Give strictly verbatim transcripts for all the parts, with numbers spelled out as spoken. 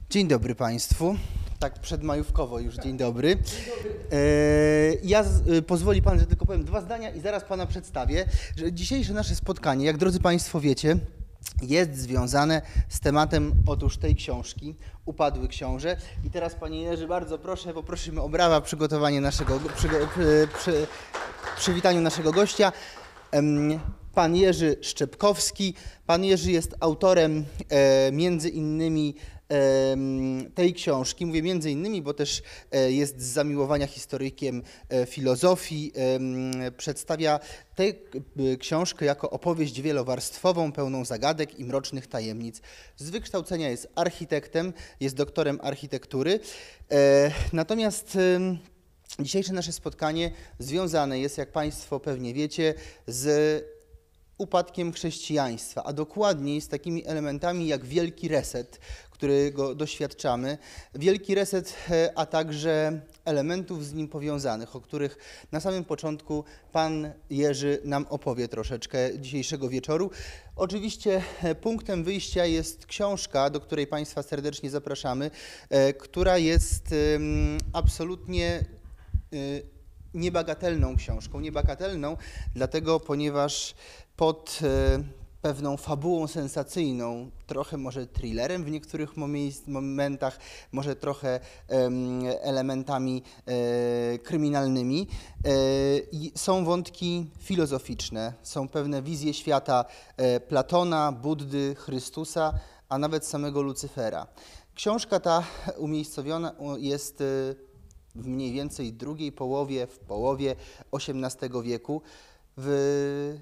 Dzień dobry Państwu. Tak przedmajówkowo już dzień dobry. E, ja z, pozwoli Pan, że tylko powiem dwa zdania i zaraz Pana przedstawię, że dzisiejsze nasze spotkanie, jak drodzy Państwo wiecie, jest związane z tematem otóż tej książki, Upadły książę. I teraz Panie Jerzy, bardzo proszę, poprosimy o brawa przygotowanie naszego, przy, przy, przy, przywitaniu naszego gościa. Pan Jerzy Szczepkowski. Pan Jerzy jest autorem e, między innymi e, tej książki. Mówię między innymi, bo też e, jest z zamiłowania historykiem e, filozofii. E, przedstawia tę e, książkę jako opowieść wielowarstwową, pełną zagadek i mrocznych tajemnic. Z wykształcenia jest architektem, jest doktorem architektury. E, natomiast e, dzisiejsze nasze spotkanie związane jest, jak Państwo pewnie wiecie, z upadkiem chrześcijaństwa, a dokładniej z takimi elementami jak wielki reset, którego doświadczamy. Wielki reset, a także elementów z nim powiązanych, o których na samym początku Pan Jerzy nam opowie troszeczkę dzisiejszego wieczoru. Oczywiście punktem wyjścia jest książka, do której Państwa serdecznie zapraszamy, która jest absolutnie niebagatelną książką. Niebagatelną dlatego, ponieważ pod pewną fabułą sensacyjną, trochę może thrillerem w niektórych momentach, może trochę elementami kryminalnymi, są wątki filozoficzne, są pewne wizje świata Platona, Buddy, Chrystusa, a nawet samego Lucyfera. Książka ta umiejscowiona jest w mniej więcej drugiej połowie, w połowie osiemnastego wieku w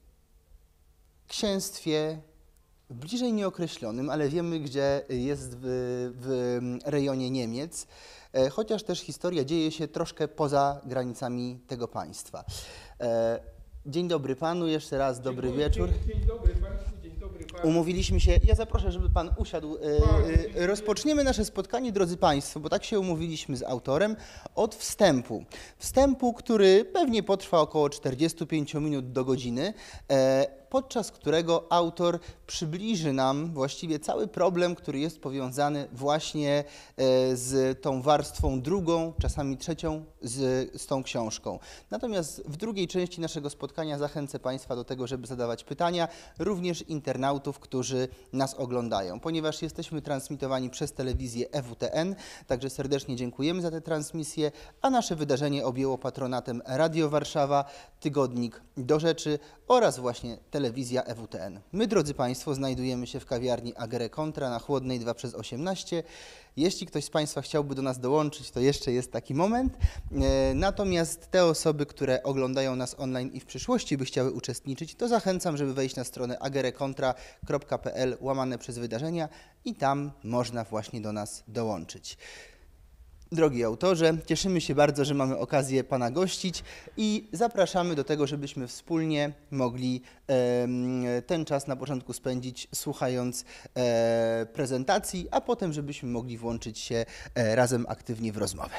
księstwie bliżej nieokreślonym, ale wiemy, gdzie jest w, w rejonie Niemiec, chociaż też historia dzieje się troszkę poza granicami tego państwa. Dzień dobry Panu, jeszcze raz dobry Dziękuję, wieczór. Dzień, dzień dobry Państwu, dzień dobry Panu. Umówiliśmy się, ja zaproszę, żeby Pan usiadł. E, rozpoczniemy nasze spotkanie, drodzy Państwo, bo tak się umówiliśmy z autorem, od wstępu. Wstępu, który pewnie potrwa około czterdzieści pięć minut do godziny, e, podczas którego autor przybliży nam właściwie cały problem, który jest powiązany właśnie e, z tą warstwą drugą, czasami trzecią z, z tą książką. Natomiast w drugiej części naszego spotkania zachęcę Państwa do tego, żeby zadawać pytania, również internautów, którzy nas oglądają. Ponieważ jesteśmy transmitowani przez telewizję E W T N, także serdecznie dziękujemy za tę transmisję, a nasze wydarzenie objęło patronatem Radio Warszawa, tygodnik Do Rzeczy oraz właśnie telewizja E W T N. My, drodzy Państwo, znajdujemy się w kawiarni Agere Contra na Chłodnej dwa przez osiemnaście. Jeśli ktoś z Państwa chciałby do nas dołączyć, to jeszcze jest taki moment. Natomiast te osoby, które oglądają nas online i w przyszłości by chciały uczestniczyć, to zachęcam, żeby wejść na stronę agerecontra kropka p l łamane przez wydarzenia i tam można właśnie do nas dołączyć. Drogi autorze, cieszymy się bardzo, że mamy okazję Pana gościć i zapraszamy do tego, żebyśmy wspólnie mogli e, ten czas na początku spędzić słuchając e, prezentacji, a potem żebyśmy mogli włączyć się e, razem aktywnie w rozmowę.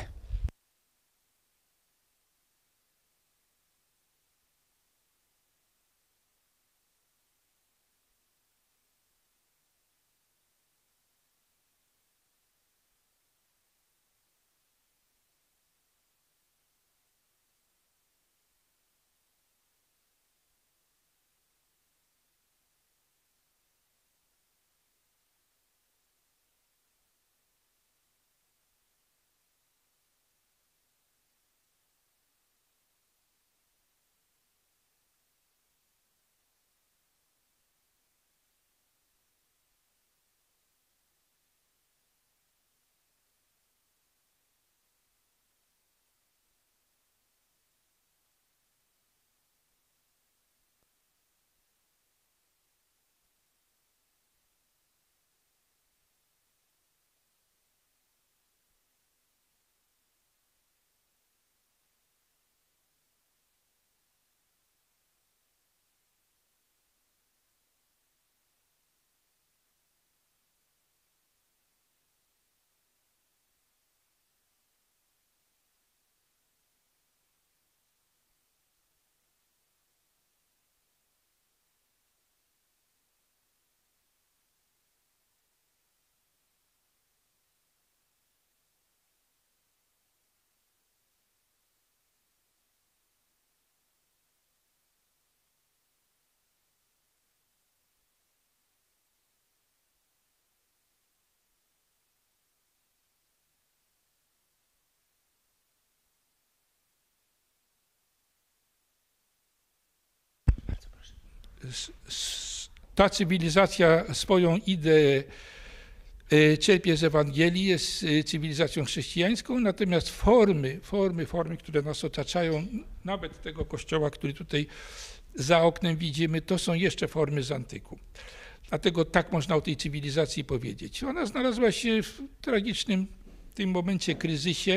ta cywilizacja swoją ideę czerpie z Ewangelii, jest cywilizacją chrześcijańską, natomiast formy, formy, formy, które nas otaczają, nawet tego kościoła, który tutaj za oknem widzimy, to są jeszcze formy z antyku. Dlatego tak można o tej cywilizacji powiedzieć. Ona znalazła się w tragicznym w tym momencie kryzysie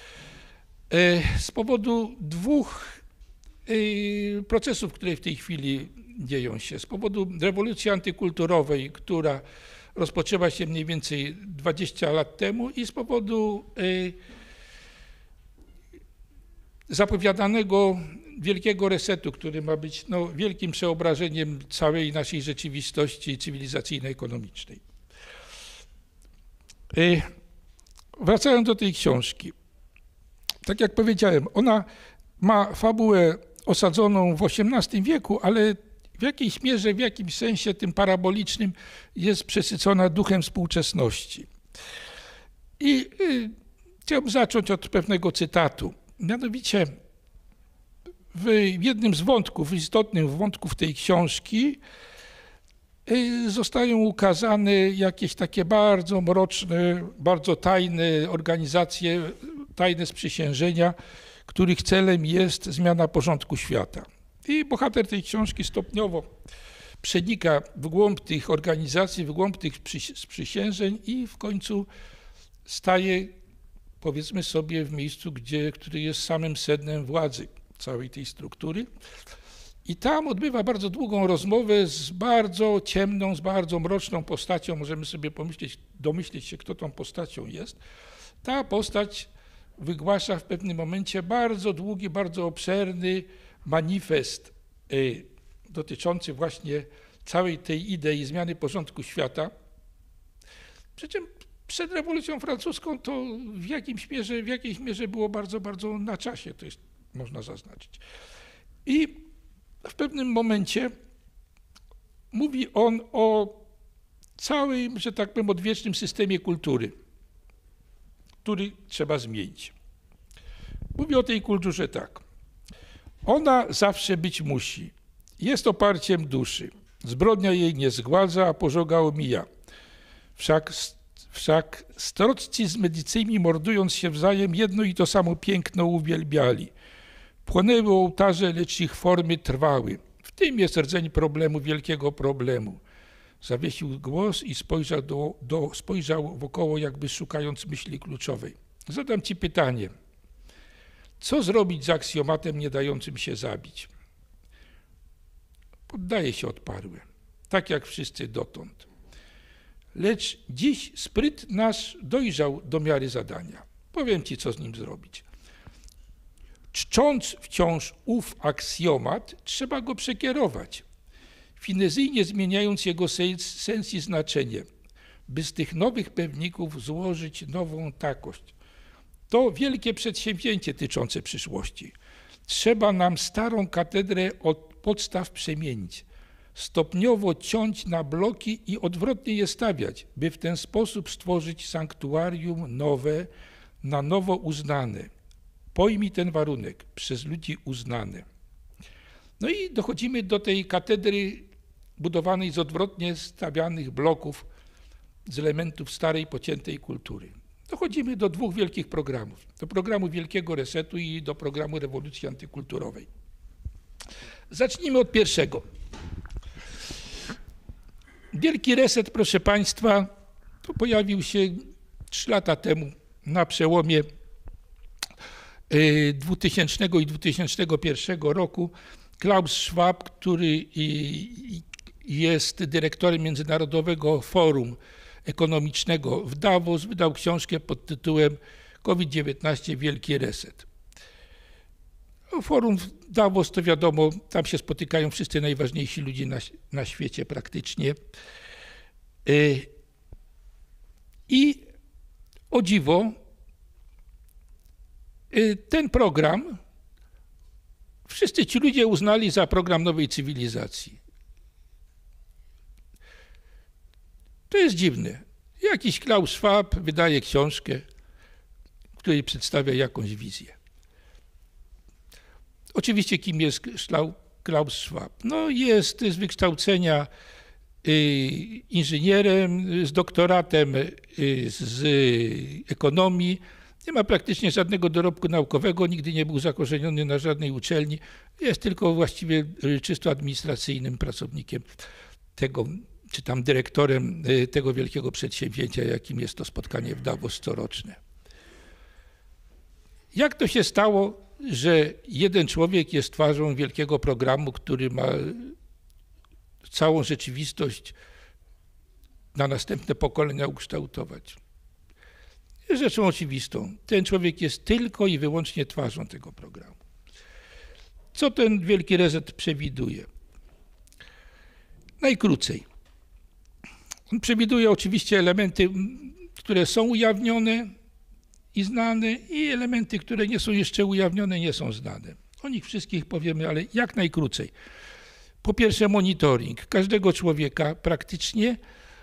z powodu dwóch procesów, które w tej chwili dzieją się. Z powodu rewolucji antykulturowej, która rozpoczęła się mniej więcej dwadzieścia lat temu i z powodu zapowiadanego wielkiego resetu, który ma być no, wielkim przeobrażeniem całej naszej rzeczywistości cywilizacyjno-ekonomicznej. Wracając do tej książki. Tak jak powiedziałem, ona ma fabułę osadzoną w osiemnastym wieku, ale w jakiejś mierze, w jakimś sensie tym parabolicznym jest przesycona duchem współczesności. I y, chciałbym zacząć od pewnego cytatu. Mianowicie w jednym z wątków, istotnych wątków tej książki y, zostają ukazane jakieś takie bardzo mroczne, bardzo tajne organizacje, tajne sprzysiężenia, których celem jest zmiana porządku świata. I bohater tej książki stopniowo przenika w głąb tych organizacji, w głąb tych sprzysiężeń i w końcu staje, powiedzmy sobie, w miejscu, gdzie, który jest samym sednem władzy całej tej struktury. I tam odbywa bardzo długą rozmowę z bardzo ciemną, z bardzo mroczną postacią. Możemy sobie pomyśleć, domyśleć się, kto tą postacią jest. Ta postać wygłasza w pewnym momencie bardzo długi, bardzo obszerny manifest y, dotyczący właśnie całej tej idei zmiany porządku świata. Przy czym przed rewolucją francuską to w jakimś mierze, w jakiejś mierze było bardzo, bardzo na czasie, to jest, można zaznaczyć. I w pewnym momencie mówi on o całym, że tak powiem, odwiecznym systemie kultury, który trzeba zmienić. Mówi o tej kulturze tak. Ona zawsze być musi. Jest oparciem duszy. Zbrodnia jej nie zgładza, a pożoga omija. Wszak, wszak strocci z medycymi, mordując się wzajem, jedno i to samo piękno uwielbiali. Płonęły ołtarze, lecz ich formy trwały. W tym jest rdzeń problemu, wielkiego problemu. Zawiesił głos i spojrzał, do, do, spojrzał wokoło, jakby szukając myśli kluczowej. Zadam ci pytanie. Co zrobić z aksjomatem nie dającym się zabić? Poddaje się odparły, tak jak wszyscy dotąd. Lecz dziś spryt nasz dojrzał do miary zadania. Powiem ci, co z nim zrobić. Czcząc wciąż ów aksjomat, trzeba go przekierować, finezyjnie zmieniając jego sens, sens i znaczenie, by z tych nowych pewników złożyć nową takość. To wielkie przedsięwzięcie tyczące przyszłości. Trzeba nam starą katedrę od podstaw przemienić, stopniowo ciąć na bloki i odwrotnie je stawiać, by w ten sposób stworzyć sanktuarium nowe, na nowo uznane. Pojmij ten warunek, przez ludzi uznane. No i dochodzimy do tej katedry budowanej z odwrotnie stawianych bloków, z elementów starej, pociętej kultury. Dochodzimy do dwóch wielkich programów. Do programu Wielkiego Resetu i do programu rewolucji antykulturowej. Zacznijmy od pierwszego. Wielki Reset, proszę Państwa, to pojawił się trzy lata temu na przełomie dwutysięcznego i dwa tysiące pierwszego roku. Klaus Schwab, który jest dyrektorem Międzynarodowego Forum Ekonomicznego w Davos, wydał książkę pod tytułem COVID dziewiętnaście Wielki Reset. Forum w Davos to wiadomo, tam się spotykają wszyscy najważniejsi ludzie na, na świecie praktycznie. I o dziwo, ten program wszyscy ci ludzie uznali za program nowej cywilizacji. To jest dziwne. Jakiś Klaus Schwab wydaje książkę, w której przedstawia jakąś wizję. Oczywiście kim jest Klaus Schwab. No, jest z wykształcenia inżynierem, z doktoratem z ekonomii. Nie ma praktycznie żadnego dorobku naukowego, nigdy nie był zakorzeniony na żadnej uczelni. Jest tylko właściwie czysto administracyjnym pracownikiem tego, czy tam dyrektorem tego wielkiego przedsięwzięcia, jakim jest to spotkanie w Davos coroczne. Jak to się stało, że jeden człowiek jest twarzą wielkiego programu, który ma całą rzeczywistość na następne pokolenia ukształtować? Jest rzeczą oczywistą. Ten człowiek jest tylko i wyłącznie twarzą tego programu. Co ten wielki reset przewiduje? Najkrócej. On przewiduje oczywiście elementy, które są ujawnione i znane, i elementy, które nie są jeszcze ujawnione, nie są znane. O nich wszystkich powiemy, ale jak najkrócej. Po pierwsze, monitoring każdego człowieka praktycznie.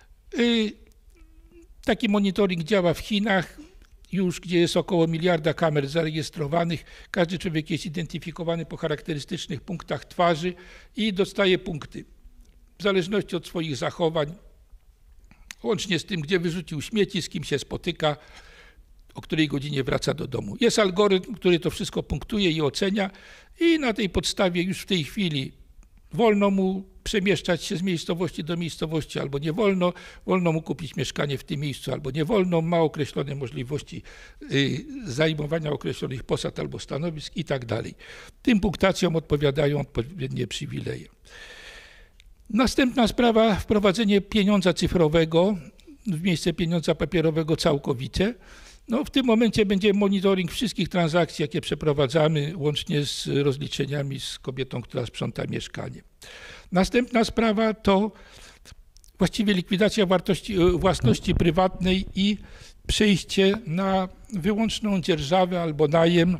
Taki monitoring działa w Chinach, już gdzie jest około miliarda kamer zarejestrowanych. Każdy człowiek jest identyfikowany po charakterystycznych punktach twarzy i dostaje punkty w zależności od swoich zachowań, łącznie z tym, gdzie wyrzucił śmieci, z kim się spotyka, o której godzinie wraca do domu. Jest algorytm, który to wszystko punktuje i ocenia i na tej podstawie już w tej chwili wolno mu przemieszczać się z miejscowości do miejscowości albo nie wolno, wolno mu kupić mieszkanie w tym miejscu albo nie wolno, ma określone możliwości y, zajmowania określonych posad albo stanowisk i tak dalej. Tym punktacjom odpowiadają odpowiednie przywileje. Następna sprawa, wprowadzenie pieniądza cyfrowego w miejsce pieniądza papierowego całkowicie. No, w tym momencie będzie monitoring wszystkich transakcji, jakie przeprowadzamy, łącznie z rozliczeniami z kobietą, która sprząta mieszkanie. Następna sprawa to właściwie likwidacja wartości, własności prywatnej i przejście na wyłączną dzierżawę albo najem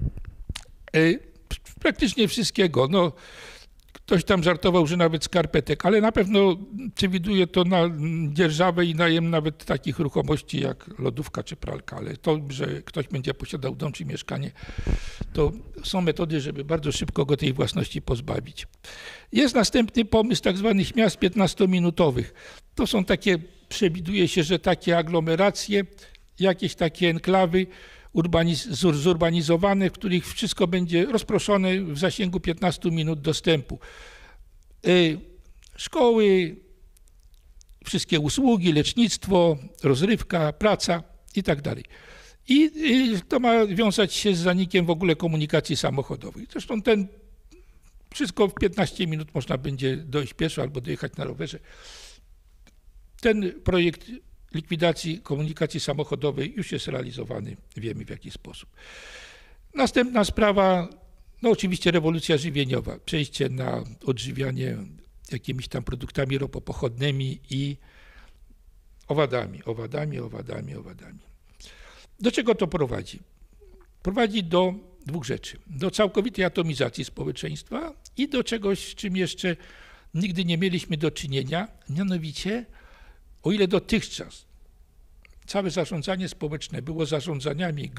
praktycznie wszystkiego. No, ktoś tam żartował, że nawet skarpetek, ale na pewno przewiduje to na dzierżawę i najem nawet takich ruchomości jak lodówka czy pralka, ale to, że ktoś będzie posiadał dom czy mieszkanie, to są metody, żeby bardzo szybko go tej własności pozbawić. Jest następny pomysł tak zwanych miast piętnastominutowych. To są takie, przewiduje się, że takie aglomeracje, jakieś takie enklawy, Urbaniz zurbanizowane, w których wszystko będzie rozproszone w zasięgu piętnastu minut dostępu. Y, szkoły, wszystkie usługi, lecznictwo, rozrywka, praca i tak dalej. I to ma wiązać się z zanikiem w ogóle komunikacji samochodowej. Zresztą ten, wszystko w piętnaście minut można będzie dojść pieszo albo dojechać na rowerze. Ten projekt likwidacji komunikacji samochodowej już jest realizowany, wiemy w jaki sposób. Następna sprawa, no oczywiście rewolucja żywieniowa, przejście na odżywianie jakimiś tam produktami ropopochodnymi i owadami, owadami, owadami, owadami. Do czego to prowadzi? Prowadzi do dwóch rzeczy. Do całkowitej atomizacji społeczeństwa i do czegoś, z czym jeszcze nigdy nie mieliśmy do czynienia, mianowicie o ile dotychczas całe zarządzanie społeczne było zarządzaniami,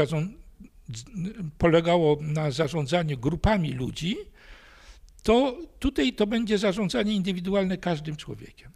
polegało na zarządzaniu grupami ludzi, to tutaj to będzie zarządzanie indywidualne każdym człowiekiem.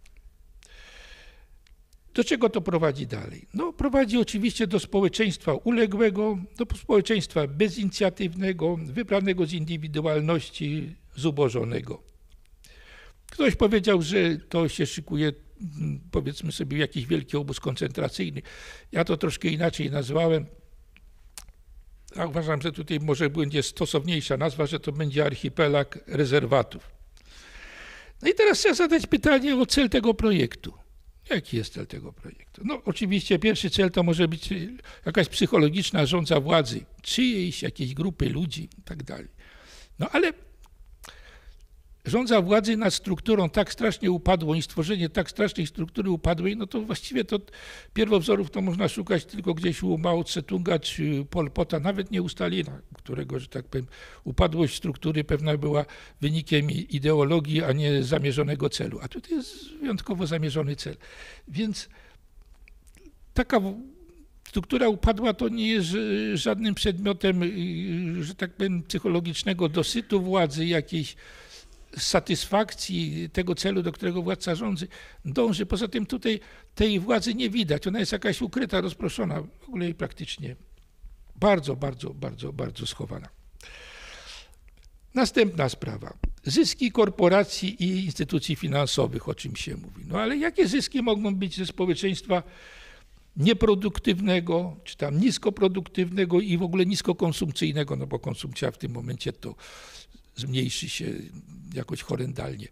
Do czego to prowadzi dalej? No, prowadzi oczywiście do społeczeństwa uległego, do społeczeństwa bezinicjatywnego, wybranego z indywidualności, zubożonego. Ktoś powiedział, że to się szykuje, powiedzmy sobie, jakiś wielki obóz koncentracyjny. Ja to troszkę inaczej nazwałem. Ja uważam, że tutaj może będzie stosowniejsza nazwa, że to będzie archipelag rezerwatów. No i teraz chcę zadać pytanie o cel tego projektu. Jaki jest cel tego projektu? No oczywiście pierwszy cel to może być jakaś psychologiczna rządza władzy, czyjejś, jakiejś grupy ludzi i tak dalej. No ale rządza władzy nad strukturą tak strasznie upadłą i stworzenie tak strasznej struktury upadłej, no to właściwie to pierwowzorów to można szukać tylko gdzieś u Mao Tse-tunga czy Pol Pota, nawet nie u Stalina, którego, że tak powiem, upadłość struktury pewna była wynikiem ideologii, a nie zamierzonego celu. A tutaj jest wyjątkowo zamierzony cel. Więc taka struktura upadła to nie jest y, żadnym przedmiotem, y, że tak powiem, psychologicznego dosytu władzy, jakiejś satysfakcji tego celu, do którego władca rządzy dąży. Poza tym tutaj tej władzy nie widać. Ona jest jakaś ukryta, rozproszona, w ogóle jej praktycznie bardzo, bardzo, bardzo, bardzo schowana. Następna sprawa. Zyski korporacji i instytucji finansowych, o czym się mówi. No ale jakie zyski mogą być ze społeczeństwa nieproduktywnego, czy tam niskoproduktywnego i w ogóle niskokonsumpcyjnego, no bo konsumpcja w tym momencie to zmniejszy się jakoś horrendalnie,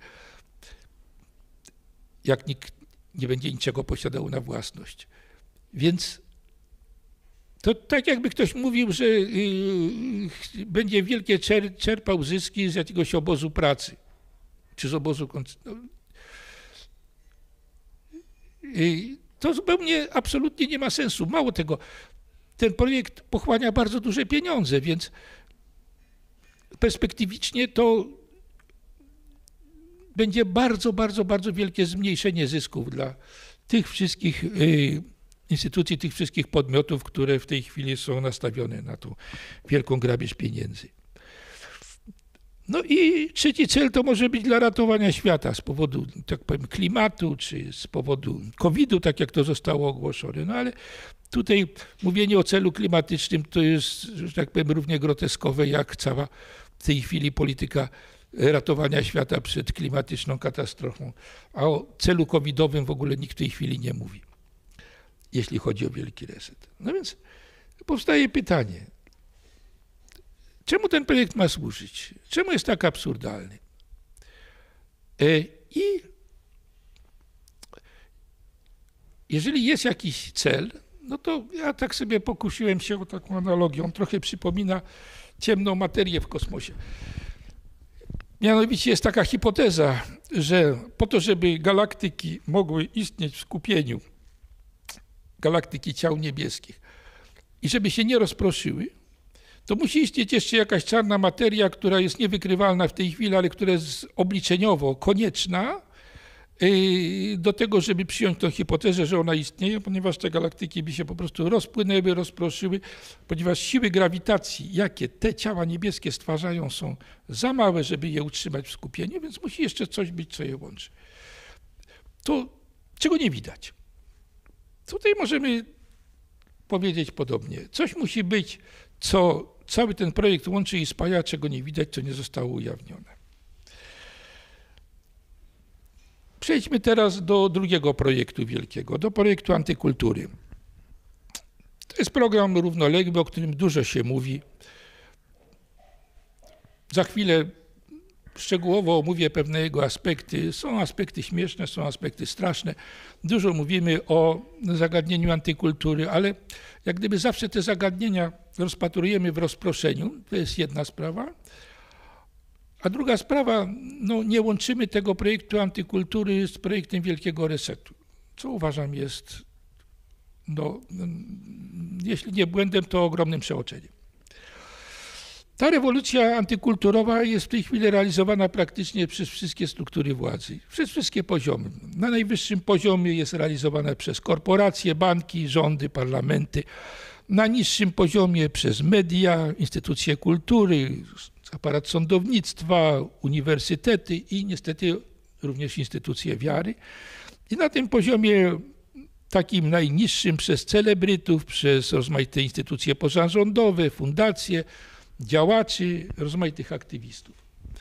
jak nikt nie będzie niczego posiadał na własność. Więc to tak jakby ktoś mówił, że yy, będzie wielkie czer czerpał zyski z jakiegoś obozu pracy, czy z obozu... No, yy, to zupełnie, absolutnie nie ma sensu. Mało tego, ten projekt pochłania bardzo duże pieniądze, więc perspektywicznie to będzie bardzo, bardzo, bardzo wielkie zmniejszenie zysków dla tych wszystkich y, instytucji, tych wszystkich podmiotów, które w tej chwili są nastawione na tą wielką grabież pieniędzy. No i trzeci cel to może być dla ratowania świata z powodu, tak powiem, klimatu, czy z powodu kowida, tak jak to zostało ogłoszone. No ale tutaj mówienie o celu klimatycznym to jest, że tak powiem, równie groteskowe jak cała w tej chwili polityka ratowania świata przed klimatyczną katastrofą. A o celu covidowym w ogóle nikt w tej chwili nie mówi, jeśli chodzi o wielki reset. No więc powstaje pytanie, czemu ten projekt ma służyć? Czemu jest tak absurdalny? I jeżeli jest jakiś cel, no to ja tak sobie pokusiłem się o taką analogię. On trochę przypomina ciemną materię w kosmosie. Mianowicie jest taka hipoteza, że po to, żeby galaktyki mogły istnieć w skupieniu, galaktyki ciał niebieskich, i żeby się nie rozproszyły, to musi istnieć jeszcze jakaś czarna materia, która jest niewykrywalna w tej chwili, ale która jest obliczeniowo konieczna do tego, żeby przyjąć tę hipotezę, że ona istnieje, ponieważ te galaktyki by się po prostu rozpłynęły, rozproszyły, ponieważ siły grawitacji, jakie te ciała niebieskie stwarzają, są za małe, żeby je utrzymać w skupieniu, więc musi jeszcze coś być, co je łączy. To czego nie widać? Tutaj możemy powiedzieć podobnie. Coś musi być, co cały ten projekt łączy i spaja, czego nie widać, co nie zostało ujawnione. Przejdźmy teraz do drugiego projektu wielkiego, do projektu antykultury. To jest program równoległy, o którym dużo się mówi. Za chwilę szczegółowo omówię pewne jego aspekty. Są aspekty śmieszne, są aspekty straszne. Dużo mówimy o zagadnieniu antykultury, ale jak gdyby zawsze te zagadnienia rozpatrujemy w rozproszeniu. To jest jedna sprawa. A druga sprawa, no nie łączymy tego projektu antykultury z projektem Wielkiego Resetu, co uważam jest, no, jeśli nie błędem, to ogromnym przeoczeniem. Ta rewolucja antykulturowa jest w tej chwili realizowana praktycznie przez wszystkie struktury władzy, przez wszystkie poziomy. Na najwyższym poziomie jest realizowana przez korporacje, banki, rządy, parlamenty. Na niższym poziomie przez media, instytucje kultury, aparat sądownictwa, uniwersytety i niestety również instytucje wiary. I na tym poziomie takim najniższym przez celebrytów, przez rozmaite instytucje pozarządowe, fundacje, działaczy, rozmaitych aktywistów.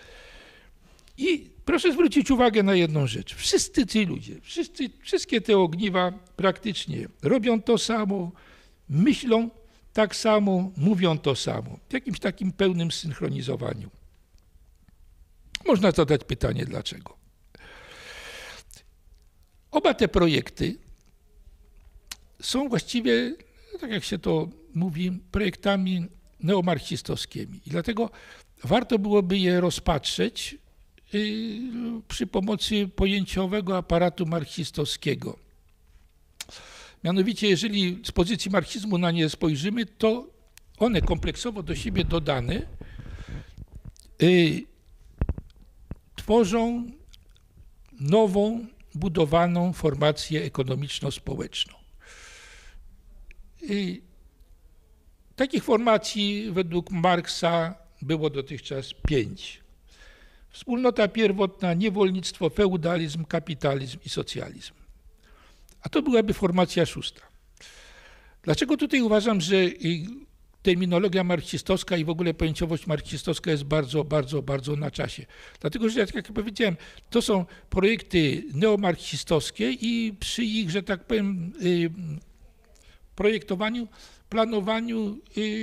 I proszę zwrócić uwagę na jedną rzecz. Wszyscy ci ludzie, wszyscy, wszystkie te ogniwa praktycznie robią to samo, myślą tak samo, mówią to samo, w jakimś takim pełnym synchronizowaniu. Można zadać pytanie, dlaczego. Oba te projekty są właściwie, tak jak się to mówi, projektami neomarksistowskimi. I dlatego warto byłoby je rozpatrzeć przy pomocy pojęciowego aparatu marksistowskiego. Mianowicie, jeżeli z pozycji marksizmu na nie spojrzymy, to one kompleksowo do siebie dodane y, tworzą nową, budowaną formację ekonomiczno-społeczną. y, takich formacji według Marksa było dotychczas pięć. Wspólnota pierwotna, niewolnictwo, feudalizm, kapitalizm i socjalizm. A to byłaby formacja szósta. Dlaczego tutaj uważam, że terminologia marksistowska i w ogóle pojęciowość marksistowska jest bardzo, bardzo, bardzo na czasie? Dlatego, że jak powiedziałem, to są projekty neomarksistowskie i przy ich, że tak powiem, projektowaniu, planowaniu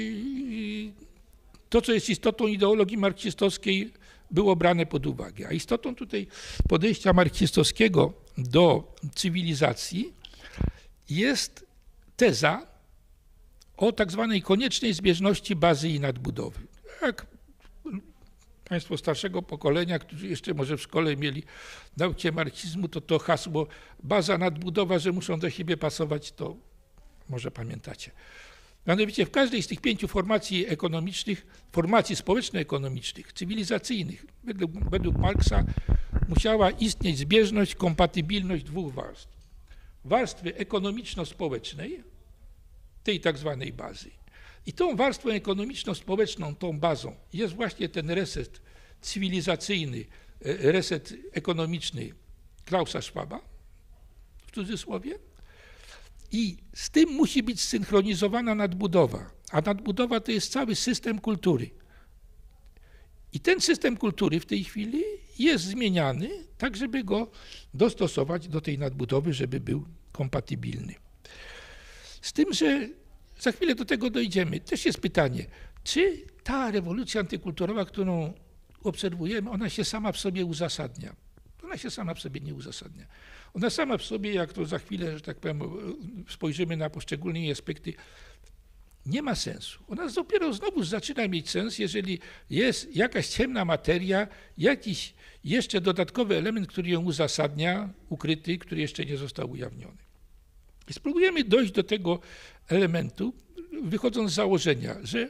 to, co jest istotą ideologii marksistowskiej, było brane pod uwagę. A istotą tutaj podejścia marksistowskiego do cywilizacji jest teza o tak zwanej koniecznej zbieżności bazy i nadbudowy. Jak państwo starszego pokolenia, którzy jeszcze może w szkole mieli naukę marksizmu, to to hasło baza, nadbudowa, że muszą do siebie pasować, to może pamiętacie. Mianowicie w każdej z tych pięciu formacji ekonomicznych, formacji społeczno-ekonomicznych, cywilizacyjnych, według, według Marksa musiała istnieć zbieżność, kompatybilność dwóch warstw. Warstwy ekonomiczno-społecznej, tej tak zwanej bazy. I tą warstwą ekonomiczno-społeczną, tą bazą jest właśnie ten reset cywilizacyjny, reset ekonomiczny Klausa Schwaba, w cudzysłowie. I z tym musi być zsynchronizowana nadbudowa, a nadbudowa to jest cały system kultury. I ten system kultury w tej chwili jest zmieniany, tak żeby go dostosować do tej nadbudowy, żeby był kompatybilny. Z tym, że za chwilę do tego dojdziemy. Też jest pytanie, czy ta rewolucja antykulturowa, którą obserwujemy, ona się sama w sobie uzasadnia? Ona się sama w sobie nie uzasadnia. Ona sama w sobie, jak to za chwilę, że tak powiem, spojrzymy na poszczególne aspekty, nie ma sensu. Ona dopiero znowu zaczyna mieć sens, jeżeli jest jakaś ciemna materia, jakiś jeszcze dodatkowy element, który ją uzasadnia, ukryty, który jeszcze nie został ujawniony. I spróbujemy dojść do tego elementu, wychodząc z założenia, że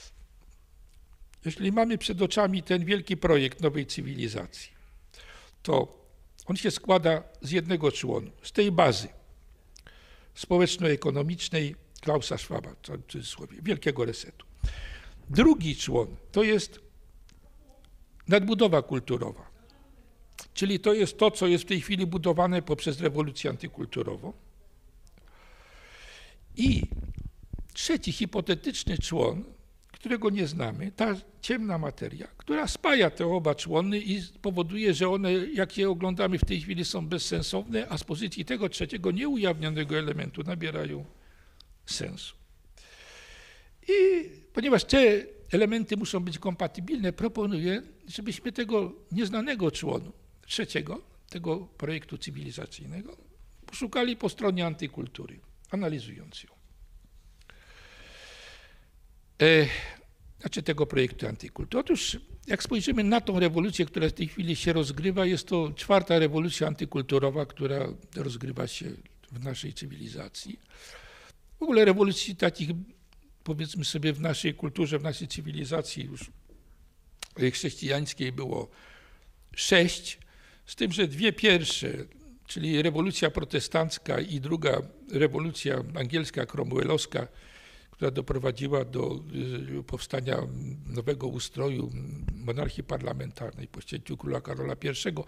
jeśli mamy przed oczami ten wielki projekt nowej cywilizacji, to on się składa z jednego członu, z tej bazy społeczno-ekonomicznej Klausa Schwaba, w cudzysłowie, wielkiego resetu. Drugi człon to jest nadbudowa kulturowa, czyli to jest to, co jest w tej chwili budowane poprzez rewolucję antykulturową. I trzeci hipotetyczny człon, którego nie znamy, ta ciemna materia, która spaja te oba człony i powoduje, że one, jak je oglądamy w tej chwili, są bezsensowne, a z pozycji tego trzeciego nieujawnionego elementu nabierają sensu. I ponieważ te elementy muszą być kompatybilne, proponuję, żebyśmy tego nieznanego członu, trzeciego, tego projektu cywilizacyjnego, poszukali po stronie antykultury, analizując ją. E, znaczy tego projektu antykultury. Otóż jak spojrzymy na tą rewolucję, która w tej chwili się rozgrywa, jest to czwarta rewolucja antykulturowa, która rozgrywa się w naszej cywilizacji. W ogóle rewolucji takich, powiedzmy sobie, w naszej kulturze, w naszej cywilizacji już chrześcijańskiej było sześć, z tym, że dwie pierwsze, czyli rewolucja protestancka i druga rewolucja angielska, cromwellowska, która doprowadziła do powstania nowego ustroju monarchii parlamentarnej po ścięciu króla Karola pierwszego.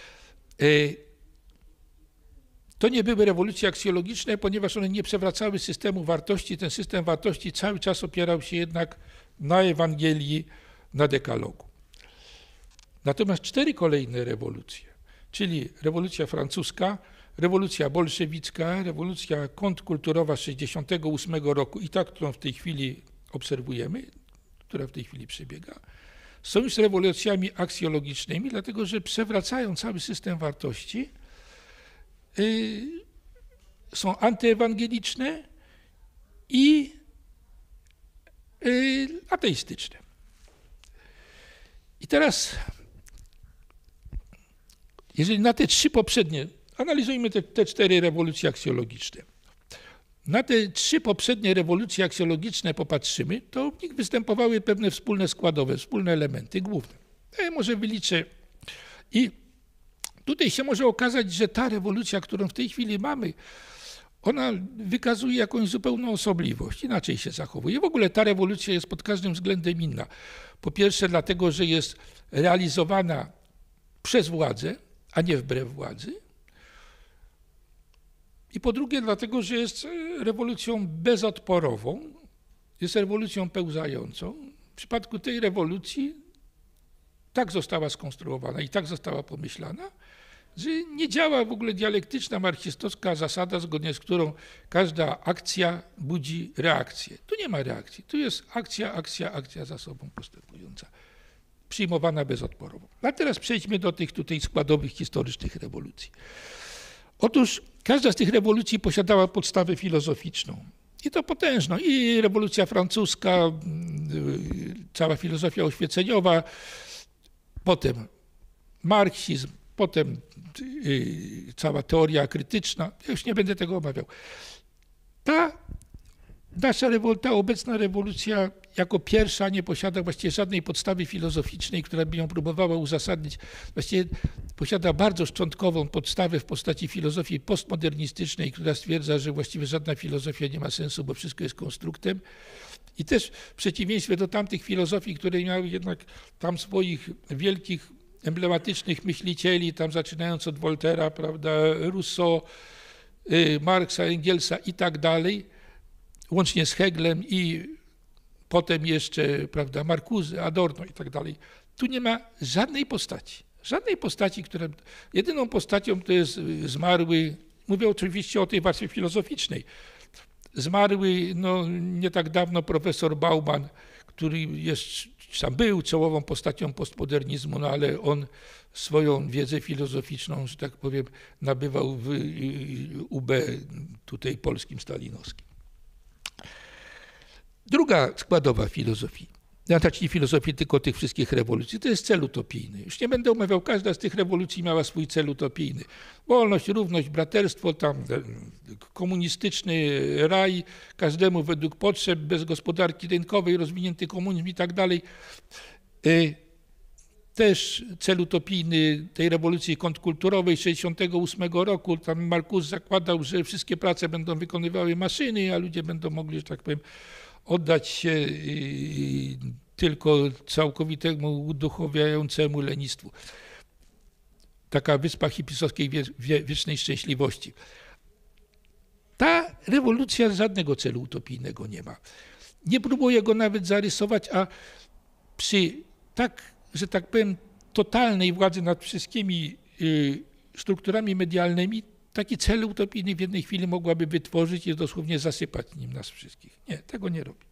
To nie były rewolucje aksjologiczne, ponieważ one nie przewracały systemu wartości. Ten system wartości cały czas opierał się jednak na Ewangelii, na dekalogu. Natomiast cztery kolejne rewolucje, czyli rewolucja francuska, rewolucja bolszewicka, rewolucja kontrkulturowa sześćdziesiątego ósmego roku i ta, którą w tej chwili obserwujemy, która w tej chwili przebiega, są już rewolucjami aksjologicznymi, dlatego że przewracają cały system wartości, yy, są antyewangeliczne i yy, ateistyczne. I teraz, jeżeli na te trzy poprzednie, analizujmy te, te cztery rewolucje aksjologiczne. Na te trzy poprzednie rewolucje aksjologiczne popatrzymy, to w nich występowały pewne wspólne składowe, wspólne elementy główne. Ja może wyliczę. I tutaj się może okazać, że ta rewolucja, którą w tej chwili mamy, ona wykazuje jakąś zupełną osobliwość, inaczej się zachowuje. W ogóle ta rewolucja jest pod każdym względem inna. Po pierwsze dlatego, że jest realizowana przez władzę, a nie wbrew władzy. I po drugie dlatego, że jest rewolucją bezodporową, jest rewolucją pełzającą. W przypadku tej rewolucji tak została skonstruowana i tak została pomyślana, że nie działa w ogóle dialektyczna marksistowska zasada, zgodnie z którą każda akcja budzi reakcję. Tu nie ma reakcji, tu jest akcja, akcja, akcja za sobą postępująca, przyjmowana bezodporowo. A teraz przejdźmy do tych tutaj składowych historycznych rewolucji. Otóż każda z tych rewolucji posiadała podstawę filozoficzną. I to potężną. I rewolucja francuska, cała filozofia oświeceniowa, potem marksizm, potem cała teoria krytyczna. Ja już nie będę tego omawiał. Ta nasza rewolucja, ta obecna rewolucja jako pierwsza nie posiada właściwie żadnej podstawy filozoficznej, która by ją próbowała uzasadnić. Właściwie posiada bardzo szczątkową podstawę w postaci filozofii postmodernistycznej, która stwierdza, że właściwie żadna filozofia nie ma sensu, bo wszystko jest konstruktem. I też w przeciwieństwie do tamtych filozofii, które miały jednak tam swoich wielkich, emblematycznych myślicieli, tam zaczynając od Voltaire'a, prawda, Rousseau, Marksa, Engelsa i tak dalej, łącznie z Hegelem i potem jeszcze, prawda, Marcuse, Adorno i tak dalej. Tu nie ma żadnej postaci. Żadnej postaci, która... Jedyną postacią to jest zmarły, mówię oczywiście o tej warstwie filozoficznej, zmarły no, nie tak dawno profesor Bauman, który jest, sam był czołową postacią postmodernizmu, no ale on swoją wiedzę filozoficzną, że tak powiem, nabywał w U B tutaj polskim, stalinowskim. Druga składowa filozofii, znaczy nie filozofii, tylko tych wszystkich rewolucji, to jest cel utopijny. Już nie będę omawiał, każda z tych rewolucji miała swój cel utopijny. Wolność, równość, braterstwo, tam komunistyczny raj, każdemu według potrzeb, bez gospodarki rynkowej, rozwinięty komunizm i tak dalej. Też cel utopijny tej rewolucji kontrkulturowej sześćdziesiątego ósmego roku, tam Marcuse zakładał, że wszystkie prace będą wykonywały maszyny, a ludzie będą mogli, że tak powiem, oddać się tylko całkowitemu uduchowiającemu lenistwu. Taka wyspa hipisowskiej wiecznej szczęśliwości. Ta rewolucja żadnego celu utopijnego nie ma. Nie próbuje go nawet zarysować, a przy tak, że tak powiem, totalnej władzy nad wszystkimi strukturami medialnymi, taki cel utopijny w jednej chwili mogłaby wytworzyć i dosłownie zasypać nim nas wszystkich. Nie, tego nie robi.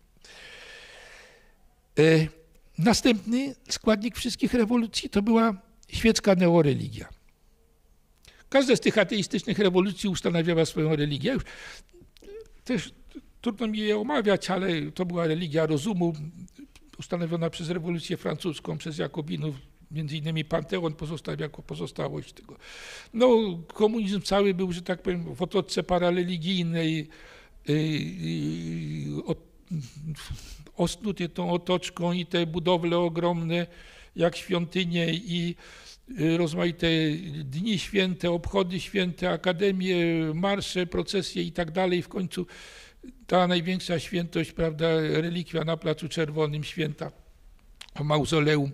E, następny składnik wszystkich rewolucji to była świecka neoreligia. Każda z tych ateistycznych rewolucji ustanawiała swoją religię. Już też trudno mi je omawiać, ale to była religia rozumu ustanowiona przez rewolucję francuską, przez Jakobinów. Między innymi Panteon pozostał jako pozostałość tego. No, komunizm cały był, że tak powiem, w otoczce parareligijnej, yy, yy, osnuty tą otoczką i te budowle ogromne jak świątynie i yy, rozmaite dni święte, obchody święte, akademie, marsze, procesje i tak dalej. W końcu ta największa świętość, prawda, relikwia na Placu Czerwonym, święta mauzoleum.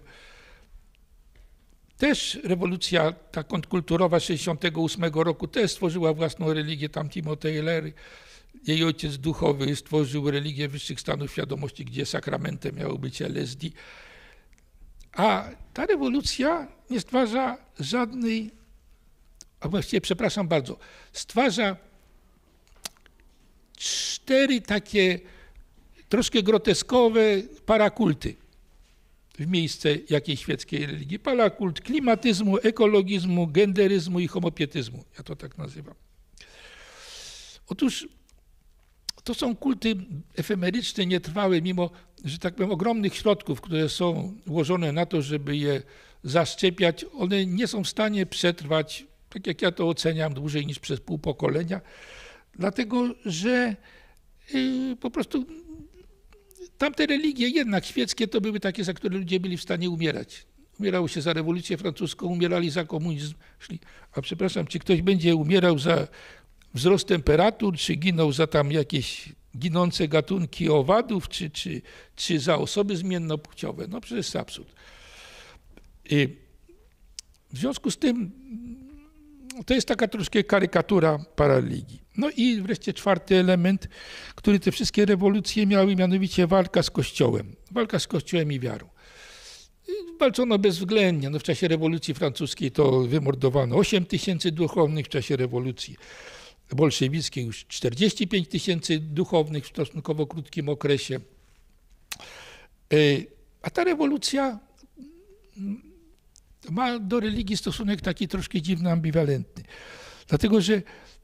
Też rewolucja ta kontrkulturowa sześćdziesiątego ósmego roku też stworzyła własną religię, tam Timothy Leary, jej ojciec duchowy, stworzył religię wyższych stanów świadomości, gdzie sakramentem miało być L S D. A ta rewolucja nie stwarza żadnej, a właściwie przepraszam bardzo, stwarza cztery takie troszkę groteskowe parakulty w miejsce jakiejś świeckiej religii. Parakult klimatyzmu, ekologizmu, genderyzmu i homopietyzmu. Ja to tak nazywam. Otóż to są kulty efemeryczne, nietrwałe, mimo, że tak powiem, ogromnych środków, które są ułożone na to, żeby je zaszczepiać. One nie są w stanie przetrwać, tak jak ja to oceniam, dłużej niż przez pół pokolenia, dlatego że yy, po prostu tamte religie jednak świeckie to były takie, za które ludzie byli w stanie umierać. Umierało się za rewolucję francuską, umierali za komunizm. Szli. A przepraszam, czy ktoś będzie umierał za wzrost temperatur, czy giną za tam jakieś ginące gatunki owadów, czy, czy, czy za osoby zmiennopłciowe. No przecież jest absurd. I w związku z tym to jest taka troszkę karykatura parareligii. No i wreszcie czwarty element, który te wszystkie rewolucje miały, mianowicie walka z Kościołem. Walka z Kościołem i wiarą. Walczono bezwzględnie. No w czasie rewolucji francuskiej to wymordowano osiem tysięcy duchownych, w czasie rewolucji bolszewickiej już czterdzieści pięć tysięcy duchownych w stosunkowo krótkim okresie. A ta rewolucja ma do religii stosunek taki troszkę dziwny, ambiwalentny. Dlatego, że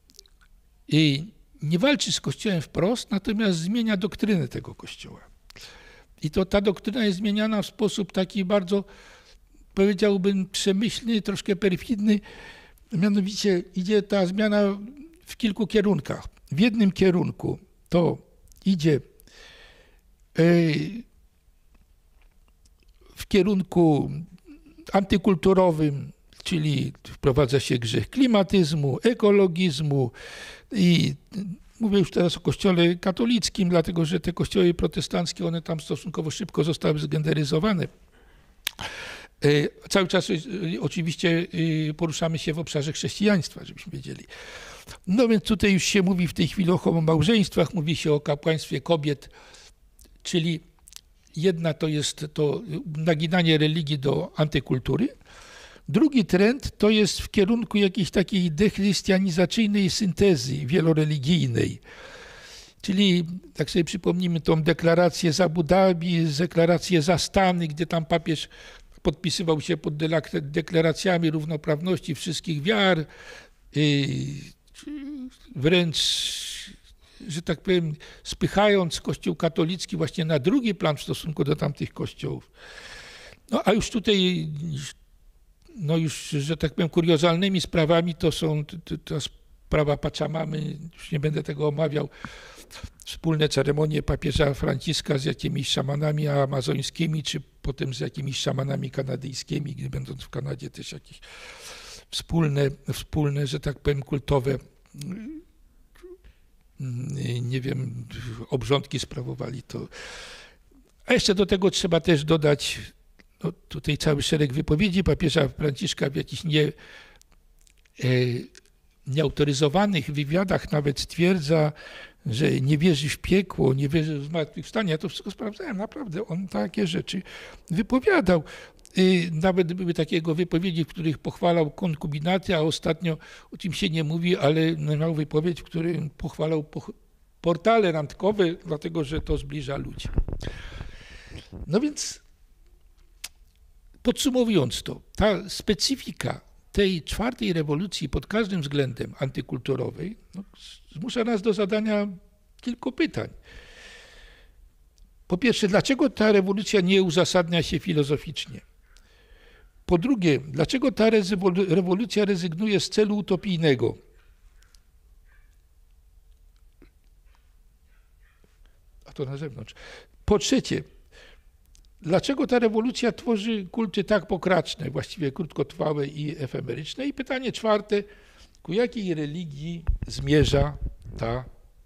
nie walczy z Kościołem wprost, natomiast zmienia doktrynę tego Kościoła. I to ta doktryna jest zmieniana w sposób taki bardzo, powiedziałbym, przemyślny, troszkę perfidny. Mianowicie idzie ta zmiana w kilku kierunkach. W jednym kierunku to idzie w kierunku antykulturowym, czyli wprowadza się grzech klimatyzmu, ekologizmu i mówię już teraz o kościele katolickim, dlatego że te kościoły protestanckie, one tam stosunkowo szybko zostały zgenderyzowane. Cały czas oczywiście poruszamy się w obszarze chrześcijaństwa, żebyśmy wiedzieli. No więc tutaj już się mówi w tej chwili o homomałżeństwach, mówi się o kapłaństwie kobiet, czyli jedna to jest to naginanie religii do antykultury. Drugi trend to jest w kierunku jakiejś takiej dechrystianizacyjnej syntezy wieloreligijnej. Czyli, tak sobie przypomnimy tą deklarację z Abu Dhabi, deklarację za Stany, gdzie tam papież podpisywał się pod deklaracjami równoprawności wszystkich wiar, wręcz, że tak powiem, spychając Kościół katolicki właśnie na drugi plan w stosunku do tamtych kościołów. No a już tutaj, no już, że tak powiem, kuriozalnymi sprawami to są ta sprawa Pachamamy, już nie będę tego omawiał, wspólne ceremonie papieża Franciszka z jakimiś szamanami amazońskimi, czy potem z jakimiś szamanami kanadyjskimi, gdy będąc w Kanadzie też jakieś wspólne, wspólne, że tak powiem, kultowe, nie wiem, obrządki sprawowali to. A jeszcze do tego trzeba też dodać, no tutaj cały szereg wypowiedzi papieża Franciszka w jakichś nie, e, nieautoryzowanych wywiadach nawet stwierdza, że nie wierzy w piekło, nie wierzy w zmartwychwstanie. Ja to wszystko sprawdzałem, naprawdę, on takie rzeczy wypowiadał. Nawet były takiego wypowiedzi, w których pochwalał konkubinaty, a ostatnio o czym się nie mówi, ale miał wypowiedź, w której pochwalał portale randkowe, dlatego że to zbliża ludzi. No więc podsumowując to, ta specyfika tej czwartej rewolucji pod każdym względem antykulturowej no, zmusza nas do zadania kilku pytań. Po pierwsze, dlaczego ta rewolucja nie uzasadnia się filozoficznie? Po drugie, dlaczego ta rewolucja rezygnuje z celu utopijnego? A to na zewnątrz. Po trzecie, dlaczego ta rewolucja tworzy kulty tak pokraczne, właściwie krótkotrwałe i efemeryczne? I pytanie czwarte, ku jakiej religii zmierza ta,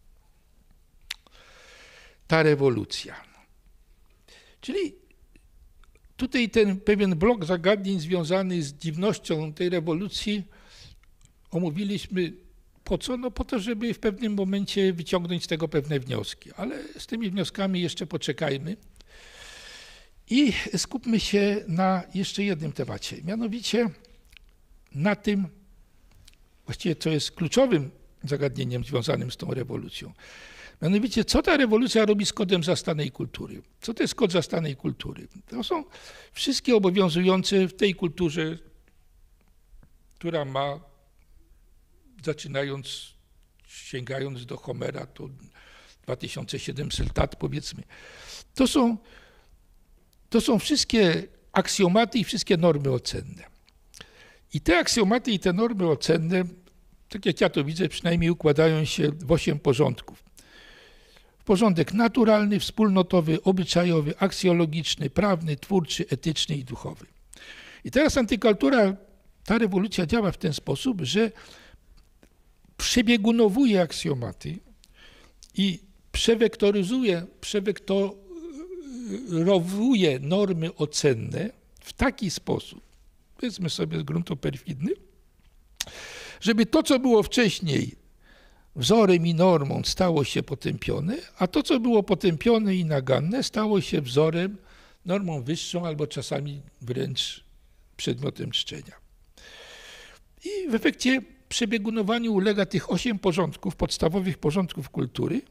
ta rewolucja? Czyli tutaj ten pewien blok zagadnień związany z dziwnością tej rewolucji omówiliśmy po co? No po to, żeby w pewnym momencie wyciągnąć z tego pewne wnioski. Ale z tymi wnioskami jeszcze poczekajmy i skupmy się na jeszcze jednym temacie. Mianowicie na tym, właściwie co jest kluczowym zagadnieniem związanym z tą rewolucją. Mianowicie, co ta rewolucja robi z kodem zastanej kultury? Co to jest kod zastanej kultury? To są wszystkie obowiązujące w tej kulturze, która ma, zaczynając, sięgając do Homera, to dwa tysiące siedemset lat powiedzmy. To są, to są wszystkie aksjomaty i wszystkie normy ocenne. I te aksjomaty i te normy ocenne, tak jak ja to widzę, przynajmniej układają się w osiem porządków. Porządek naturalny, wspólnotowy, obyczajowy, aksjologiczny, prawny, twórczy, etyczny i duchowy. I teraz antykultura, ta rewolucja działa w ten sposób, że przebiegunowuje aksjomaty i przewektoryzuje, przewektorowuje normy ocenne w taki sposób, powiedzmy sobie z gruntu perfidny, żeby to, co było wcześniej wzorem i normą, stało się potępione, a to, co było potępione i naganne, stało się wzorem, normą wyższą albo czasami wręcz przedmiotem czczenia. I w efekcie przebiegunowaniu ulega tych osiem porządków, podstawowych porządków kultury.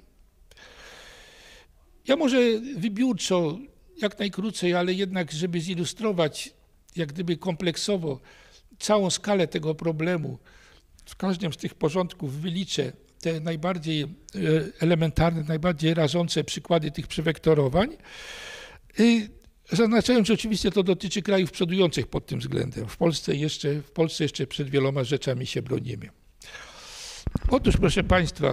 Ja może wybiórczo, jak najkrócej, ale jednak, żeby zilustrować jak gdyby kompleksowo całą skalę tego problemu, w każdym z tych porządków wyliczę te najbardziej elementarne, najbardziej rażące przykłady tych przewektorowań, zaznaczając, że oczywiście to dotyczy krajów przodujących pod tym względem. W Polsce jeszcze, w Polsce jeszcze przed wieloma rzeczami się bronimy. Otóż, proszę Państwa,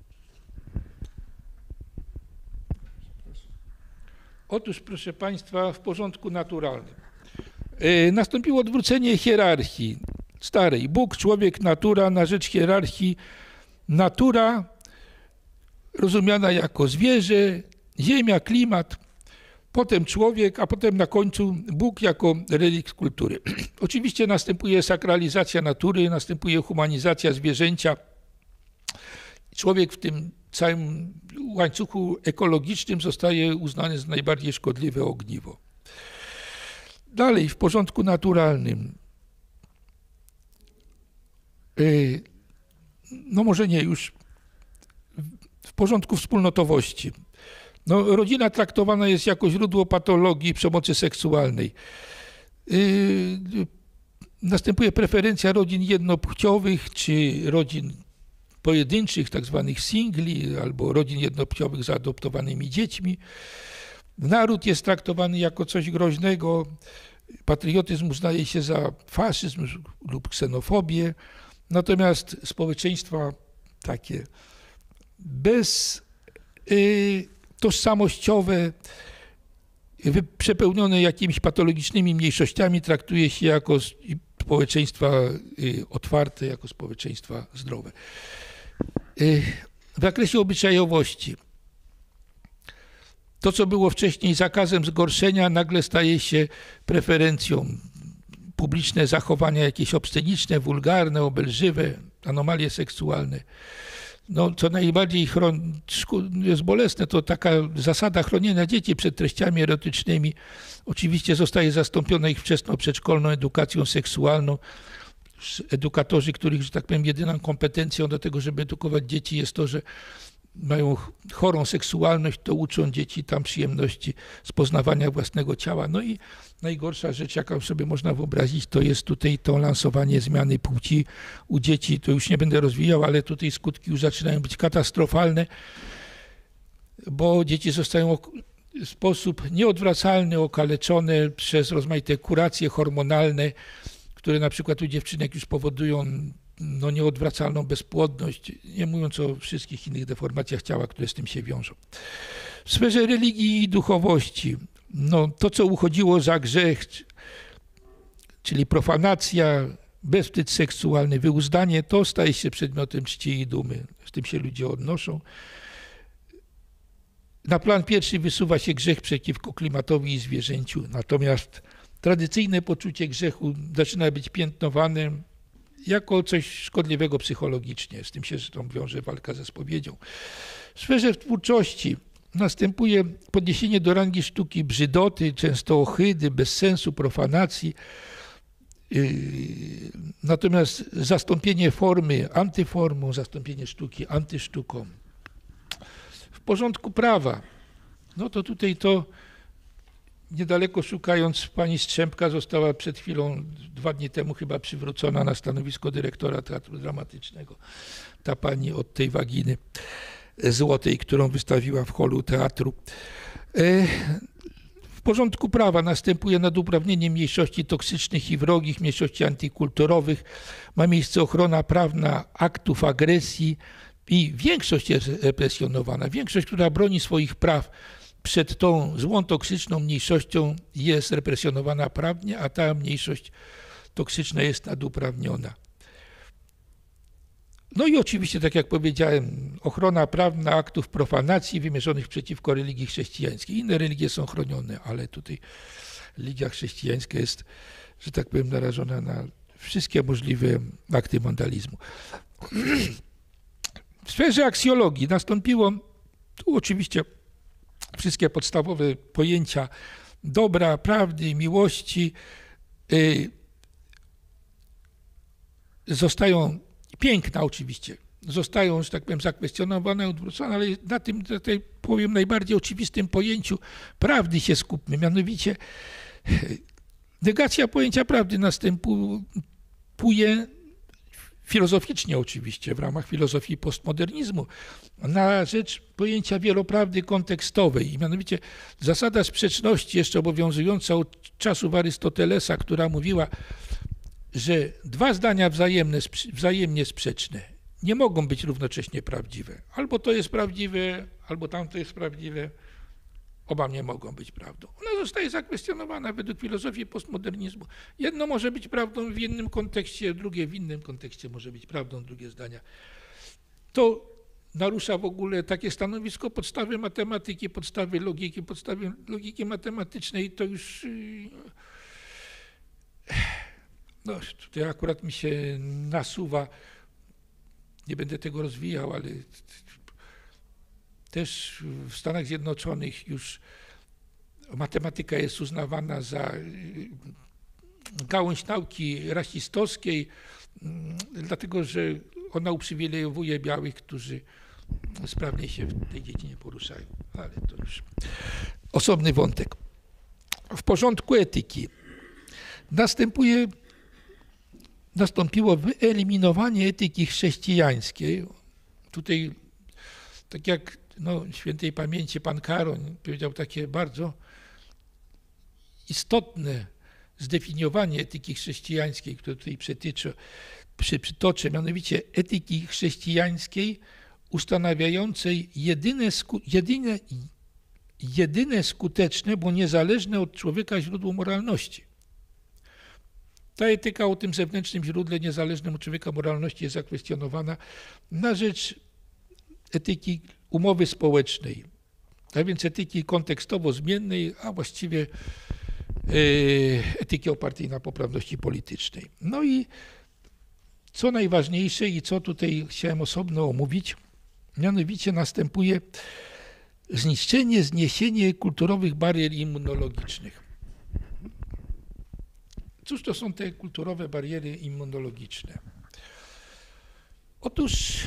otóż, proszę Państwa, w porządku naturalnym nastąpiło odwrócenie hierarchii starej. Bóg, człowiek, natura na rzecz hierarchii. Natura rozumiana jako zwierzę, ziemia, klimat, potem człowiek, a potem na końcu Bóg jako relikt kultury. Oczywiście następuje sakralizacja natury, następuje humanizacja zwierzęcia. Człowiek w tym całym łańcuchu ekologicznym zostaje uznany za najbardziej szkodliwe ogniwo. Dalej, w porządku naturalnym, no może nie już, w porządku wspólnotowości. No, rodzina traktowana jest jako źródło patologii i przemocy seksualnej. Następuje preferencja rodzin jednopłciowych czy rodzin pojedynczych, tak zwanych singli, albo rodzin jednopłciowych z zaadoptowanymi dziećmi. Naród jest traktowany jako coś groźnego. Patriotyzm uznaje się za faszyzm lub ksenofobię. Natomiast społeczeństwa takie bez y, tożsamościowe, wy, przepełnione jakimiś patologicznymi mniejszościami, traktuje się jako społeczeństwa y, otwarte, jako społeczeństwa zdrowe. Y, w zakresie obyczajowości to, co było wcześniej zakazem zgorszenia, nagle staje się preferencją. Publiczne zachowania jakieś obsceniczne, wulgarne, obelżywe, anomalie seksualne. No, co najbardziej chron... jest bolesne, to taka zasada chronienia dzieci przed treściami erotycznymi oczywiście zostaje zastąpiona ich wczesno-przedszkolną edukacją seksualną. Edukatorzy, których, że tak powiem, jedyną kompetencją do tego, żeby edukować dzieci jest to, że mają chorą seksualność, to uczą dzieci tam przyjemności z poznawania własnego ciała. No i najgorsza rzecz, jaką sobie można wyobrazić, to jest tutaj to lansowanie zmiany płci u dzieci. To już nie będę rozwijał, ale tutaj skutki już zaczynają być katastrofalne, bo dzieci zostają w sposób nieodwracalny okaleczone przez rozmaite kuracje hormonalne, które na przykład u dziewczynek już powodują no, nieodwracalną bezpłodność, nie mówiąc o wszystkich innych deformacjach ciała, które z tym się wiążą. W sferze religii i duchowości, no, to co uchodziło za grzech, czyli profanacja, bezwstyd seksualny, wyuzdanie, to staje się przedmiotem czci i dumy. Z tym się ludzie odnoszą. Na plan pierwszy wysuwa się grzech przeciwko klimatowi i zwierzęciu, natomiast tradycyjne poczucie grzechu zaczyna być piętnowane jako coś szkodliwego psychologicznie. Z tym się zresztą wiąże walka ze spowiedzią. W sferze twórczości następuje podniesienie do rangi sztuki brzydoty, często ohydy, bez sensu, profanacji. Natomiast zastąpienie formy antyformą, zastąpienie sztuki antysztuką. W porządku prawa, no to tutaj to niedaleko szukając, pani Strzępka została przed chwilą, dwa dni temu chyba przywrócona na stanowisko dyrektora Teatru Dramatycznego. Ta pani od tej waginy złotej, którą wystawiła w holu teatru. W porządku prawa następuje naduprawnienie mniejszości toksycznych i wrogich, mniejszości antykulturowych. Ma miejsce ochrona prawna aktów agresji i większość jest represjonowana. Większość, która broni swoich praw przed tą złą, toksyczną mniejszością jest represjonowana prawnie, a ta mniejszość toksyczna jest naduprawniona. No i oczywiście, tak jak powiedziałem, ochrona prawna aktów profanacji wymierzonych przeciwko religii chrześcijańskiej. Inne religie są chronione, ale tutaj religia chrześcijańska jest, że tak powiem, narażona na wszystkie możliwe akty wandalizmu. W sferze aksjologii nastąpiło tu oczywiście wszystkie podstawowe pojęcia dobra, prawdy, miłości y, zostają, piękna oczywiście, zostają, że tak powiem, zakwestionowane, odwrócone, ale na tym, tutaj powiem, najbardziej oczywistym pojęciu prawdy się skupmy, mianowicie negacja pojęcia prawdy następuje filozoficznie oczywiście, w ramach filozofii postmodernizmu, na rzecz pojęcia wieloprawdy kontekstowej. I mianowicie zasada sprzeczności, jeszcze obowiązująca od czasów Arystotelesa, która mówiła, że dwa zdania wzajemne, wzajemnie sprzeczne nie mogą być równocześnie prawdziwe. Albo to jest prawdziwe, albo tamto jest prawdziwe. Oba nie mogą być prawdą. Ona zostaje zakwestionowana według filozofii postmodernizmu. Jedno może być prawdą w jednym kontekście, drugie w innym kontekście może być prawdą, drugie zdania. To narusza w ogóle takie stanowisko podstawy matematyki, podstawy logiki, podstawy logiki matematycznej. To już... No, tutaj akurat mi się nasuwa, nie będę tego rozwijał, ale też w Stanach Zjednoczonych już matematyka jest uznawana za gałąź nauki rasistowskiej, dlatego że ona uprzywilejowuje białych, którzy sprawnie się w tej dziedzinie poruszają. Ale to już osobny wątek. W porządku etyki następuje, nastąpiło wyeliminowanie etyki chrześcijańskiej. Tutaj, tak jak no, świętej pamięci pan Karoń powiedział takie bardzo istotne zdefiniowanie etyki chrześcijańskiej, które tutaj przytyczę, przy, przytoczę, mianowicie etyki chrześcijańskiej ustanawiającej jedyne, sku, jedyne, jedyne skuteczne, bo niezależne od człowieka źródło moralności. Ta etyka o tym zewnętrznym źródle niezależnym od człowieka moralności jest zakwestionowana na rzecz etyki umowy społecznej, a więc etyki kontekstowo zmiennej, a właściwie etyki opartej na poprawności politycznej. No i co najważniejsze i co tutaj chciałem osobno omówić, mianowicie następuje zniszczenie, zniesienie kulturowych barier immunologicznych. Cóż to są te kulturowe bariery immunologiczne? Otóż,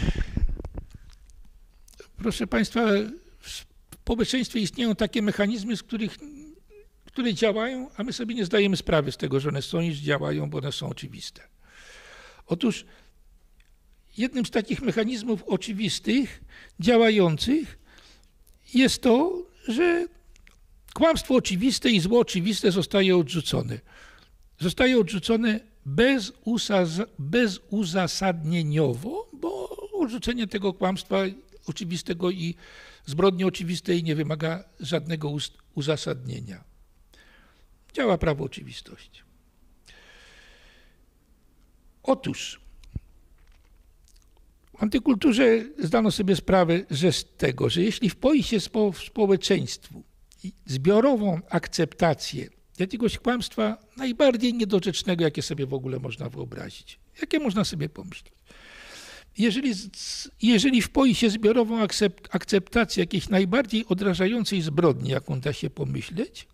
proszę Państwa, w społeczeństwie istnieją takie mechanizmy, z których, które działają, a my sobie nie zdajemy sprawy z tego, że one są, iż działają, bo one są oczywiste. Otóż jednym z takich mechanizmów oczywistych, działających jest to, że kłamstwo oczywiste i zło oczywiste zostaje odrzucone. Zostaje odrzucone bez usaz- bezuzasadnieniowo, bo odrzucenie tego kłamstwa oczywistego i zbrodni oczywistej nie wymaga żadnego ust- uzasadnienia. Działa prawo oczywistości. Otóż w antykulturze zdano sobie sprawę, że z tego, że jeśli wpoi się spo- w społeczeństwu zbiorową akceptację jakiegoś kłamstwa najbardziej niedorzecznego, jakie sobie w ogóle można wyobrazić, jakie można sobie pomyśleć. Jeżeli, jeżeli wpoi się zbiorową akcept, akceptację jakiejś najbardziej odrażającej zbrodni, jaką da się pomyśleć,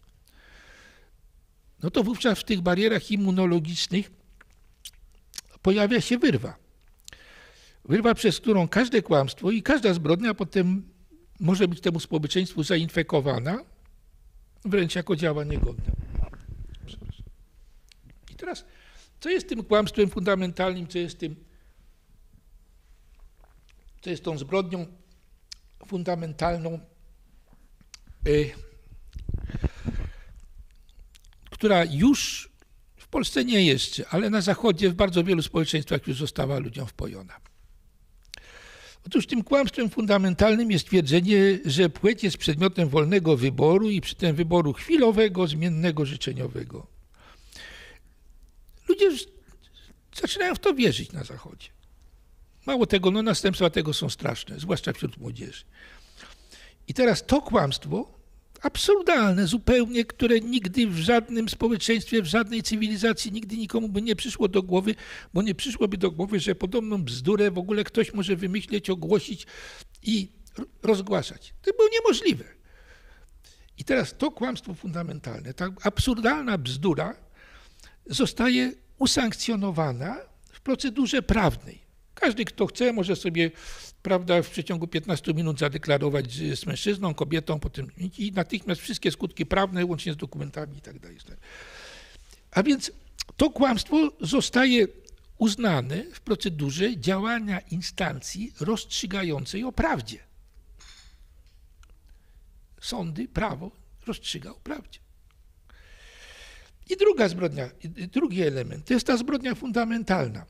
no to wówczas w tych barierach immunologicznych pojawia się wyrwa. Wyrwa, przez którą każde kłamstwo i każda zbrodnia potem może być temu społeczeństwu zainfekowana, wręcz jako działanie godne. I teraz, co jest tym kłamstwem fundamentalnym, co jest tym, co jest tą zbrodnią fundamentalną, y, która już w Polsce nie jeszcze, ale na Zachodzie w bardzo wielu społeczeństwach już została ludziom wpojona. Otóż tym kłamstwem fundamentalnym jest twierdzenie, że płeć jest przedmiotem wolnego wyboru i przy tym wyboru chwilowego, zmiennego, życzeniowego. Ludzie zaczynają w to wierzyć na Zachodzie. Mało tego, no następstwa tego są straszne, zwłaszcza wśród młodzieży. I teraz to kłamstwo, absurdalne zupełnie, które nigdy w żadnym społeczeństwie, w żadnej cywilizacji, nigdy nikomu by nie przyszło do głowy, bo nie przyszłoby do głowy, że podobną bzdurę w ogóle ktoś może wymyśleć, ogłosić i rozgłaszać. To było niemożliwe. I teraz to kłamstwo fundamentalne, ta absurdalna bzdura zostaje usankcjonowana w procedurze prawnej. Każdy, kto chce, może sobie, prawda, w przeciągu piętnastu minut zadeklarować z mężczyzną, kobietą, potem i natychmiast wszystkie skutki prawne, łącznie z dokumentami i tak dalej. A więc to kłamstwo zostaje uznane w procedurze działania instancji rozstrzygającej o prawdzie. Sądy, prawo rozstrzyga o prawdzie. I druga zbrodnia, drugi element, to jest ta zbrodnia fundamentalna.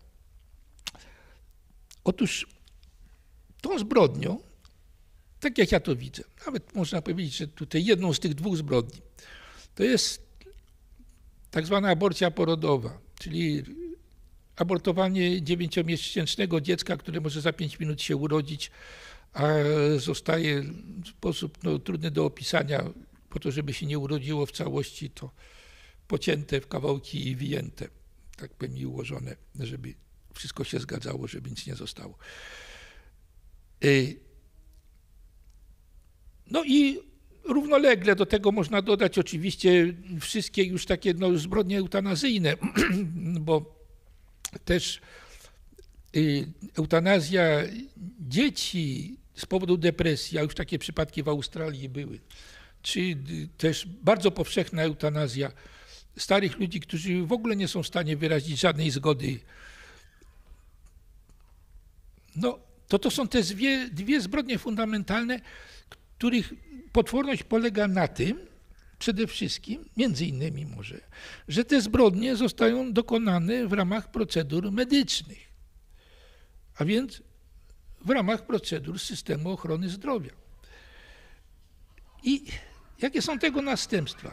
Otóż tą zbrodnią, tak jak ja to widzę, nawet można powiedzieć, że tutaj jedną z tych dwóch zbrodni, to jest tak zwana aborcja porodowa, czyli abortowanie dziewięciomiesięcznego dziecka, które może za pięć minut się urodzić, a zostaje w sposób no, trudny do opisania, po to, żeby się nie urodziło w całości, to pocięte w kawałki i wyjęte, tak powiem, i ułożone, żeby wszystko się zgadzało, żeby nic nie zostało. No i równolegle do tego można dodać oczywiście wszystkie już takie no, zbrodnie eutanazyjne, bo też eutanazja dzieci z powodu depresji, a już takie przypadki w Australii były, czy też bardzo powszechna eutanazja starych ludzi, którzy w ogóle nie są w stanie wyrazić żadnej zgody. No, to to są te dwie, dwie zbrodnie fundamentalne, których potworność polega na tym, przede wszystkim, między innymi może, że te zbrodnie zostają dokonane w ramach procedur medycznych, a więc w ramach procedur systemu ochrony zdrowia. I jakie są tego następstwa?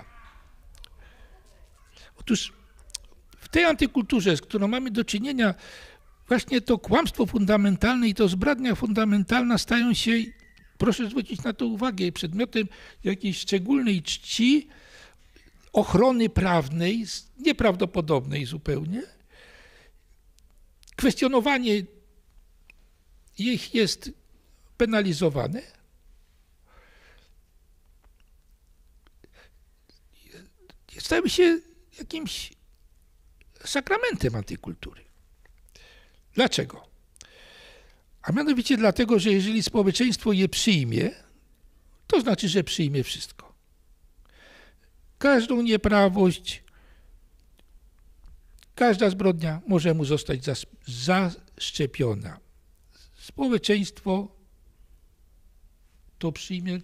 Otóż w tej antykulturze, z którą mamy do czynienia, właśnie to kłamstwo fundamentalne i to zbrodnia fundamentalna stają się, proszę zwrócić na to uwagę, przedmiotem jakiejś szczególnej czci, ochrony prawnej, nieprawdopodobnej zupełnie. Kwestionowanie ich jest penalizowane. Stały się jakimś sakramentem antykultury. Dlaczego? A mianowicie dlatego, że jeżeli społeczeństwo je przyjmie, to znaczy, że przyjmie wszystko. Każdą nieprawość, każda zbrodnia może mu zostać zaszczepiona. Społeczeństwo to przyjmie,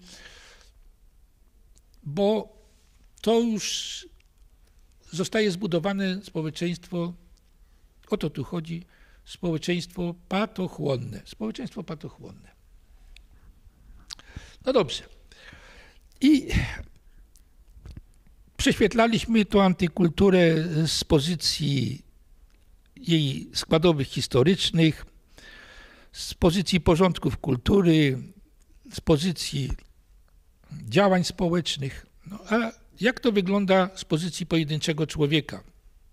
bo to już zostaje zbudowane społeczeństwo, o to tu chodzi, społeczeństwo patochłonne. Społeczeństwo patochłonne. No dobrze. I prześwietlaliśmy tą antykulturę z pozycji jej składowych historycznych, z pozycji porządków kultury, z pozycji działań społecznych. No, a jak to wygląda z pozycji pojedynczego człowieka?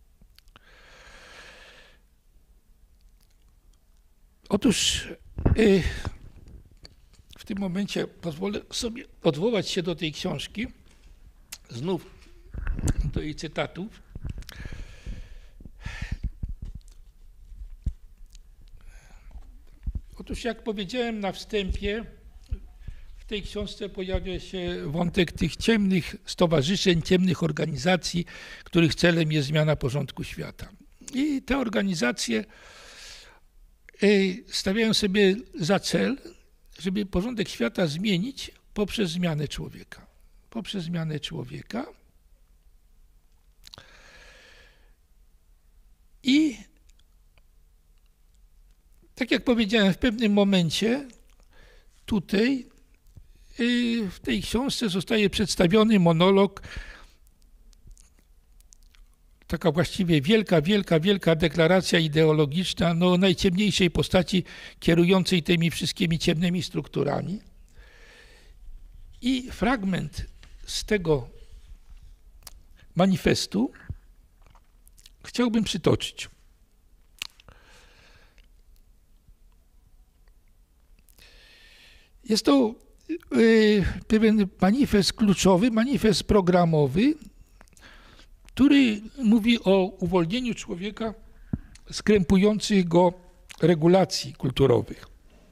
Otóż yy, w tym momencie pozwolę sobie odwołać się do tej książki, znów do jej cytatów. Otóż jak powiedziałem na wstępie, w tej książce pojawia się wątek tych ciemnych stowarzyszeń, ciemnych organizacji, których celem jest zmiana porządku świata. I te organizacje stawiają sobie za cel, żeby porządek świata zmienić poprzez zmianę człowieka. Poprzez zmianę człowieka. I tak jak powiedziałem, w pewnym momencie tutaj w tej książce zostaje przedstawiony monolog taka właściwie wielka, wielka, wielka deklaracja ideologiczna, no najciemniejszej postaci kierującej tymi wszystkimi ciemnymi strukturami. I fragment z tego manifestu chciałbym przytoczyć. Jest to y, pewien manifest kluczowy, manifest programowy, który mówi o uwolnieniu człowieka z krępujących go regulacji kulturowych.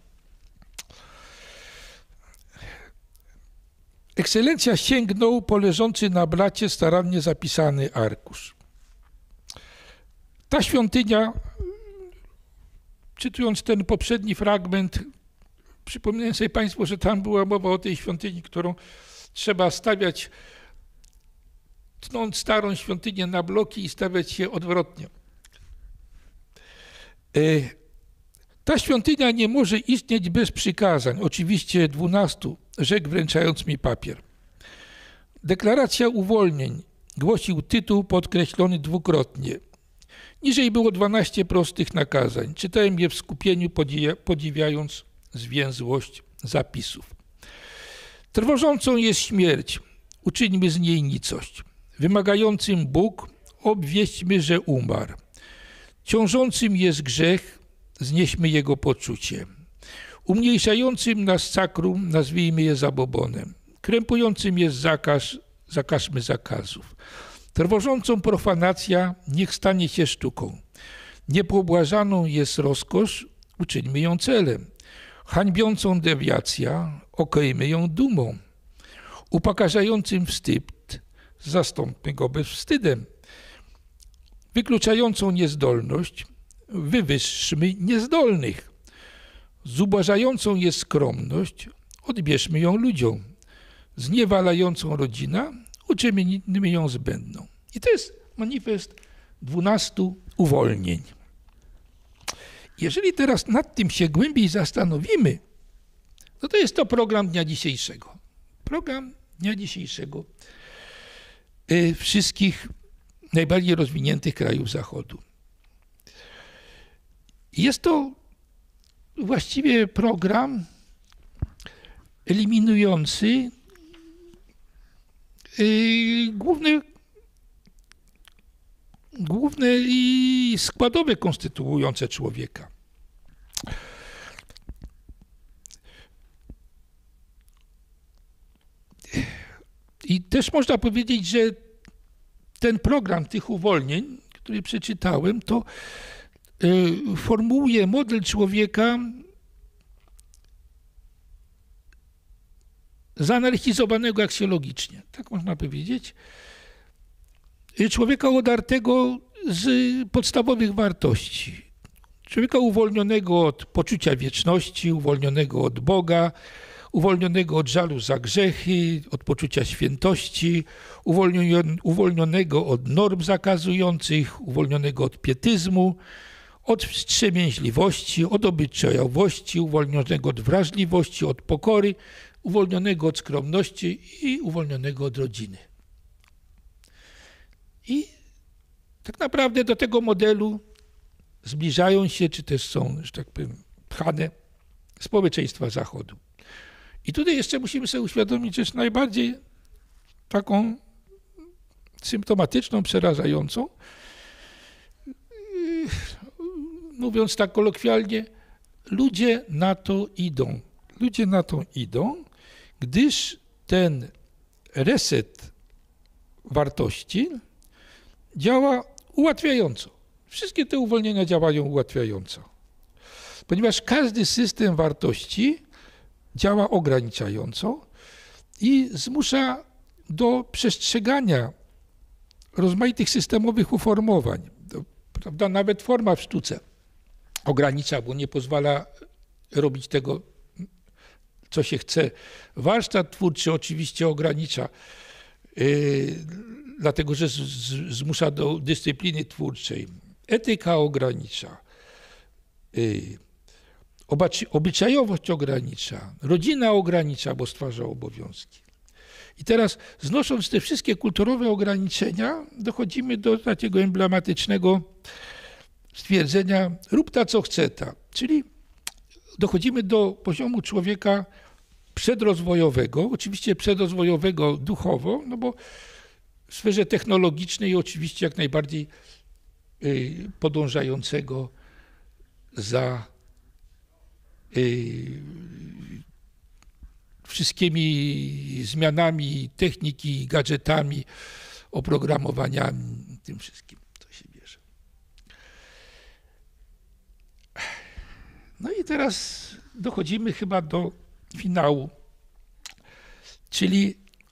Ekscelencja sięgnął po leżący na blacie starannie zapisany arkusz. Ta świątynia, czytując ten poprzedni fragment, przypominam sobie Państwu, że tam była mowa o tej świątyni, którą trzeba stawiać, tnąc starą świątynię na bloki i stawiać je odwrotnie. Ta świątynia nie może istnieć bez przykazań, oczywiście dwunastu, rzekł wręczając mi papier. Deklaracja uwolnień, głosił tytuł podkreślony dwukrotnie. Niżej było dwanaście prostych nakazań. Czytałem je w skupieniu, podziwiając zwięzłość zapisów. Trwożącą jest śmierć, uczyńmy z niej nicość. Wymagającym Bóg, obwieśćmy, że umarł. Ciążącym jest grzech, znieśmy jego poczucie. Umniejszającym nas sakrum, nazwijmy je zabobonem. Krępującym jest zakaz, zakażmy zakazów. Trwożącą profanacja, niech stanie się sztuką. Niepobłażaną jest rozkosz, uczyńmy ją celem. Hańbiącą dewiacja, okryjmy ją dumą. Upokarzającym wstyd, zastąpmy go bezwstydem. Wykluczającą niezdolność, wywyższmy niezdolnych. Zubożającą jest skromność, odbierzmy ją ludziom. Zniewalającą rodzina, uczynimy ją zbędną. I to jest manifest dwunastu uwolnień. Jeżeli teraz nad tym się głębiej zastanowimy, no to jest to program dnia dzisiejszego. Program dnia dzisiejszego wszystkich najbardziej rozwiniętych krajów Zachodu. Jest to właściwie program eliminujący główne, główne i składowe konstytuujące człowieka. I też można powiedzieć, że ten program tych uwolnień, który przeczytałem, to formułuje model człowieka zanarchizowanego aksjologicznie, tak można powiedzieć. Człowieka odartego z podstawowych wartości. Człowieka uwolnionego od poczucia wieczności, uwolnionego od Boga, uwolnionego od żalu za grzechy, od poczucia świętości, uwolnionego od norm zakazujących, uwolnionego od pietyzmu, od wstrzemięźliwości, od obyczajowości, uwolnionego od wrażliwości, od pokory, uwolnionego od skromności i uwolnionego od rodziny. I tak naprawdę do tego modelu zbliżają się, czy też są, że tak powiem, pchane społeczeństwa Zachodu. I tutaj jeszcze musimy sobie uświadomić rzecz najbardziej taką symptomatyczną, przerażającą. Mówiąc tak kolokwialnie, ludzie na to idą. Ludzie na to idą, gdyż ten reset wartości działa ułatwiająco. Wszystkie te uwolnienia działają ułatwiająco. Ponieważ każdy system wartości działa ograniczająco i zmusza do przestrzegania rozmaitych systemowych uformowań. Prawda? Nawet forma w sztuce ogranicza, bo nie pozwala robić tego, co się chce. Warsztat twórczy oczywiście ogranicza, yy, dlatego że z, z, zmusza do dyscypliny twórczej. Etyka ogranicza. Yy, obyczajowość ogranicza. Rodzina ogranicza, bo stwarza obowiązki. I teraz, znosząc te wszystkie kulturowe ograniczenia, dochodzimy do takiego emblematycznego stwierdzenia rób ta, co chce ta. Czyli dochodzimy do poziomu człowieka przedrozwojowego, oczywiście przedrozwojowego duchowo, no bo w sferze technologicznej oczywiście jak najbardziej y, podążającego za y, wszystkimi zmianami techniki, gadżetami, oprogramowaniami, tym wszystkim, co się bierze. No i teraz dochodzimy chyba do finału, czyli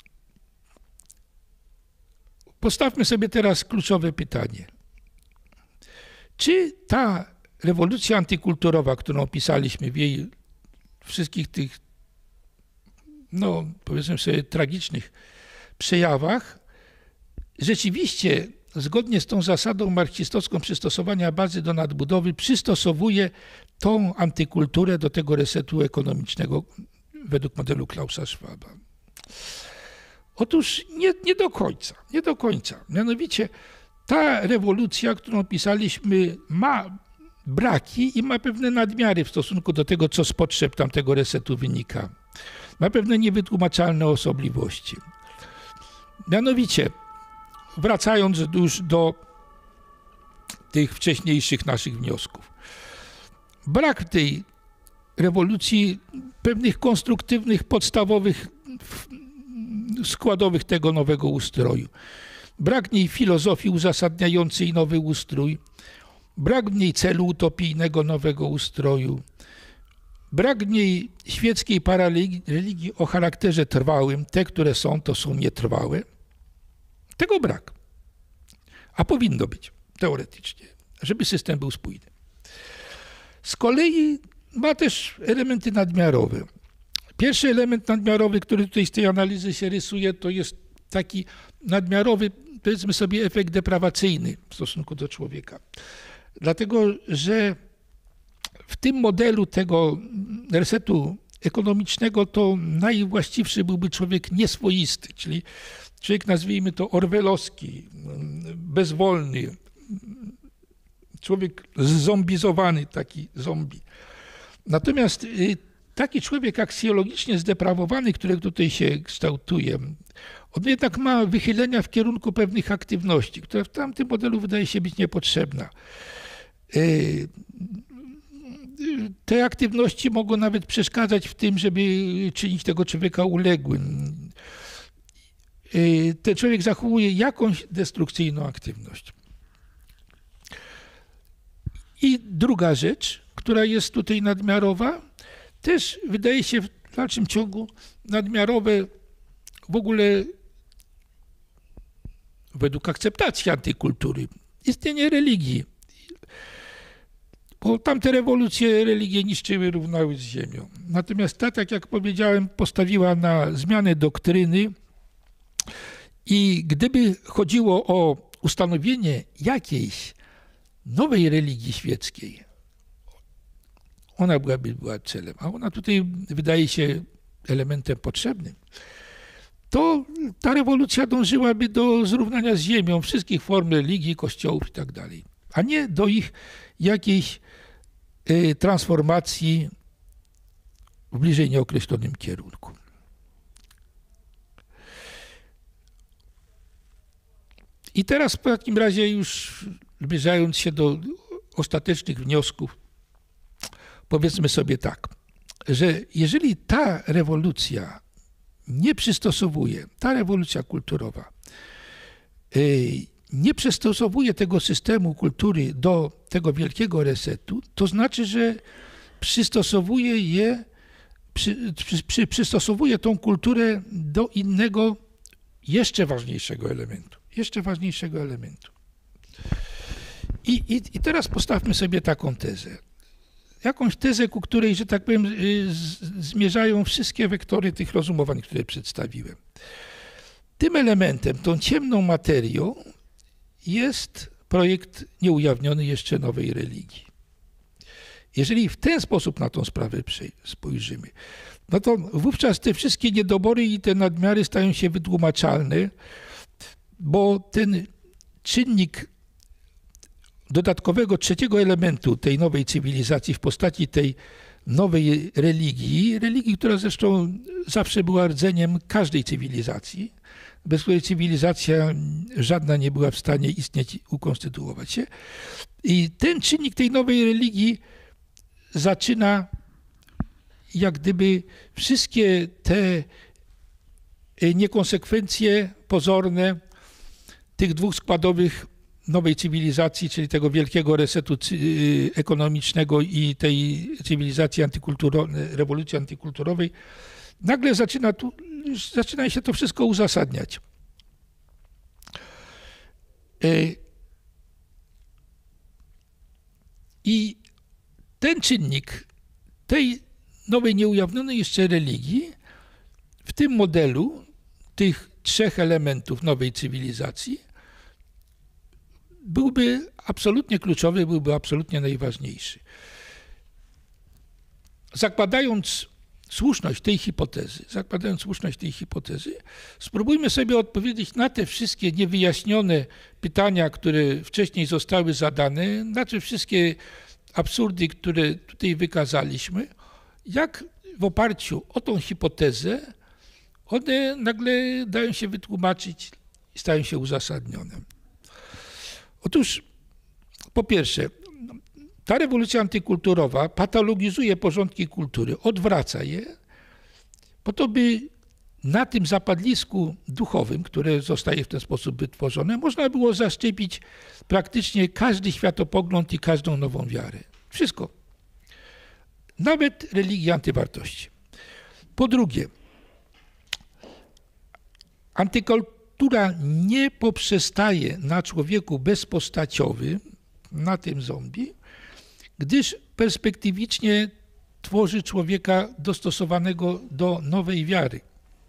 postawmy sobie teraz kluczowe pytanie. Czy ta rewolucja antykulturowa, którą opisaliśmy w jej wszystkich tych, no powiedzmy sobie, tragicznych przejawach, rzeczywiście zgodnie z tą zasadą marksistowską przystosowania bazy do nadbudowy przystosowuje tą antykulturę do tego resetu ekonomicznego według modelu Klausa Schwaba? Otóż nie, nie do końca, nie do końca. Mianowicie ta rewolucja, którą opisaliśmy, ma braki i ma pewne nadmiary w stosunku do tego, co z potrzeb tamtego resetu wynika. Ma pewne niewytłumaczalne osobliwości. Mianowicie, wracając już do tych wcześniejszych naszych wniosków. Brak tej rewolucji pewnych konstruktywnych, podstawowych składowych tego nowego ustroju. Brak w niej filozofii uzasadniającej nowy ustrój, brak w niej celu utopijnego nowego ustroju, brak w niej świeckiej parareligii o charakterze trwałym. Te, które są, to są nietrwałe. Tego brak. A powinno być, teoretycznie, żeby system był spójny. Z kolei ma też elementy nadmiarowe. Pierwszy element nadmiarowy, który tutaj z tej analizy się rysuje, to jest taki nadmiarowy, powiedzmy sobie, efekt deprawacyjny w stosunku do człowieka. Dlatego, że w tym modelu tego resetu ekonomicznego to najwłaściwszy byłby człowiek nieswoisty, czyli człowiek, nazwijmy to, orwellowski, bezwolny, człowiek zombizowany, taki zombie. Natomiast taki człowiek aksjologicznie zdeprawowany, który tutaj się kształtuje, on jednak ma wychylenia w kierunku pewnych aktywności, która w tamtym modelu wydaje się być niepotrzebna. Te aktywności mogą nawet przeszkadzać w tym, żeby czynić tego człowieka uległym. Ten człowiek zachowuje jakąś destrukcyjną aktywność. I druga rzecz, która jest tutaj nadmiarowa, też wydaje się w dalszym ciągu nadmiarowe w ogóle według akceptacji antykultury istnienie religii. Bo tamte rewolucje religie niszczyły, równały z ziemią. Natomiast ta, tak jak powiedziałem, postawiła na zmianę doktryny i gdyby chodziło o ustanowienie jakiejś nowej religii świeckiej, ona byłaby była celem, a ona tutaj wydaje się elementem potrzebnym, to ta rewolucja dążyłaby do zrównania z ziemią wszystkich form religii, kościołów i tak dalej, a nie do ich jakiejś y, transformacji w bliżej nieokreślonym kierunku. I teraz w takim razie już zbliżając się do ostatecznych wniosków, powiedzmy sobie tak, że jeżeli ta rewolucja nie przystosowuje, ta rewolucja kulturowa nie przystosowuje tego systemu kultury do tego wielkiego resetu, to znaczy, że przystosowuje je, przy, przy, przystosowuje tą kulturę do innego, jeszcze ważniejszego elementu. Jeszcze ważniejszego elementu. I, i, i teraz postawmy sobie taką tezę. Jakąś tezę, ku której, że tak powiem, z, zmierzają wszystkie wektory tych rozumowań, które przedstawiłem. Tym elementem, tą ciemną materią jest projekt nieujawniony jeszcze nowej religii. Jeżeli w ten sposób na tą sprawę spojrzymy, no to wówczas te wszystkie niedobory i te nadmiary stają się wytłumaczalne, bo ten czynnik dodatkowego trzeciego elementu tej nowej cywilizacji w postaci tej nowej religii, religii, która zresztą zawsze była rdzeniem każdej cywilizacji, bez której cywilizacja żadna nie była w stanie istnieć, ukonstytuować się. I ten czynnik tej nowej religii zaczyna jak gdyby wszystkie te niekonsekwencje pozorne tych dwóch składowych nowej cywilizacji, czyli tego wielkiego resetu ekonomicznego i tej cywilizacji antykulturowej, rewolucji antykulturowej, nagle zaczyna, tu, zaczyna się to wszystko uzasadniać. I ten czynnik tej nowej, nieujawnionej jeszcze religii w tym modelu tych trzech elementów nowej cywilizacji byłby absolutnie kluczowy, byłby absolutnie najważniejszy. Zakładając słuszność tej hipotezy, zakładając słuszność tej hipotezy, spróbujmy sobie odpowiedzieć na te wszystkie niewyjaśnione pytania, które wcześniej zostały zadane, na te wszystkie absurdy, które tutaj wykazaliśmy, jak w oparciu o tą hipotezę one nagle dają się wytłumaczyć i stają się uzasadnione. Otóż, po pierwsze, ta rewolucja antykulturowa patologizuje porządki kultury, odwraca je, po to, by na tym zapadlisku duchowym, które zostaje w ten sposób wytworzone, można było zaszczepić praktycznie każdy światopogląd i każdą nową wiarę. Wszystko. Nawet religię antywartości. Po drugie, antykultura nie poprzestaje na człowieku bezpostaciowym, na tym zombie, gdyż perspektywicznie tworzy człowieka dostosowanego do nowej wiary.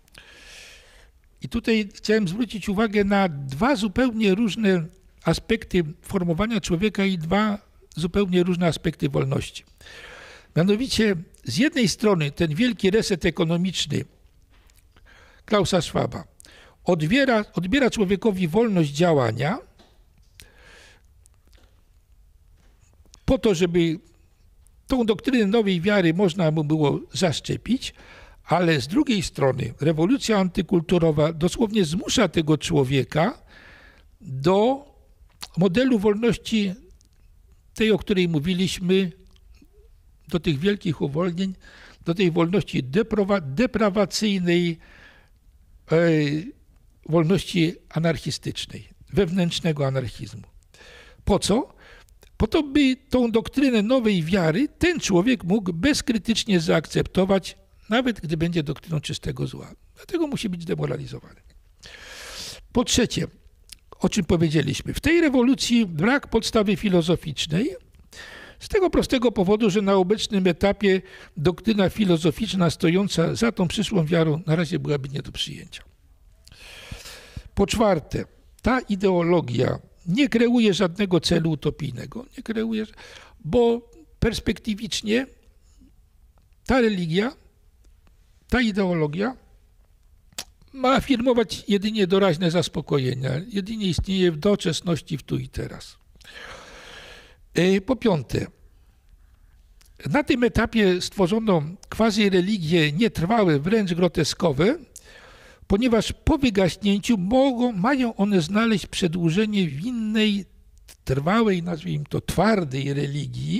I tutaj chciałem zwrócić uwagę na dwa zupełnie różne aspekty formowania człowieka i dwa zupełnie różne aspekty wolności. Mianowicie z jednej strony ten wielki reset ekonomiczny Klausa Schwaba odbiera, odbiera człowiekowi wolność działania po to, żeby tą doktrynę nowej wiary można mu było zaszczepić, ale z drugiej strony rewolucja antykulturowa dosłownie zmusza tego człowieka do modelu wolności tej, o której mówiliśmy, do tych wielkich uwolnień, do tej wolności deprawa- deprawacyjnej, e, wolności anarchistycznej, wewnętrznego anarchizmu. Po co? Po to, by tą doktrynę nowej wiary ten człowiek mógł bezkrytycznie zaakceptować, nawet gdy będzie doktryną czystego zła. Dlatego musi być demoralizowany. Po trzecie, o czym powiedzieliśmy, w tej rewolucji brak podstawy filozoficznej, z tego prostego powodu, że na obecnym etapie doktryna filozoficzna stojąca za tą przyszłą wiarą na razie byłaby nie do przyjęcia. Po czwarte, ta ideologia nie kreuje żadnego celu utopijnego, nie kreuje, bo perspektywicznie ta religia, ta ideologia ma afirmować jedynie doraźne zaspokojenia, jedynie istnieje w doczesności, w tu i teraz. Po piąte, na tym etapie stworzono quasi-religie nietrwałe, wręcz groteskowe, ponieważ po wygaśnięciu mogą, mają one znaleźć przedłużenie w innej, trwałej, nazwijmy to twardej religii.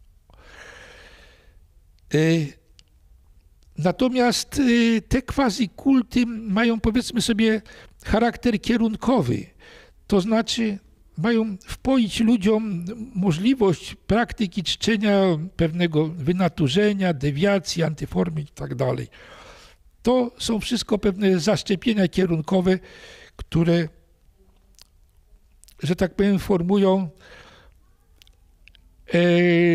Natomiast te quasi-kulty mają, powiedzmy sobie, charakter kierunkowy, to znaczy mają wpoić ludziom możliwość praktyki czczenia pewnego wynaturzenia, dewiacji, antyformy i tak dalej. To są wszystko pewne zaszczepienia kierunkowe, które, że tak powiem, formują e,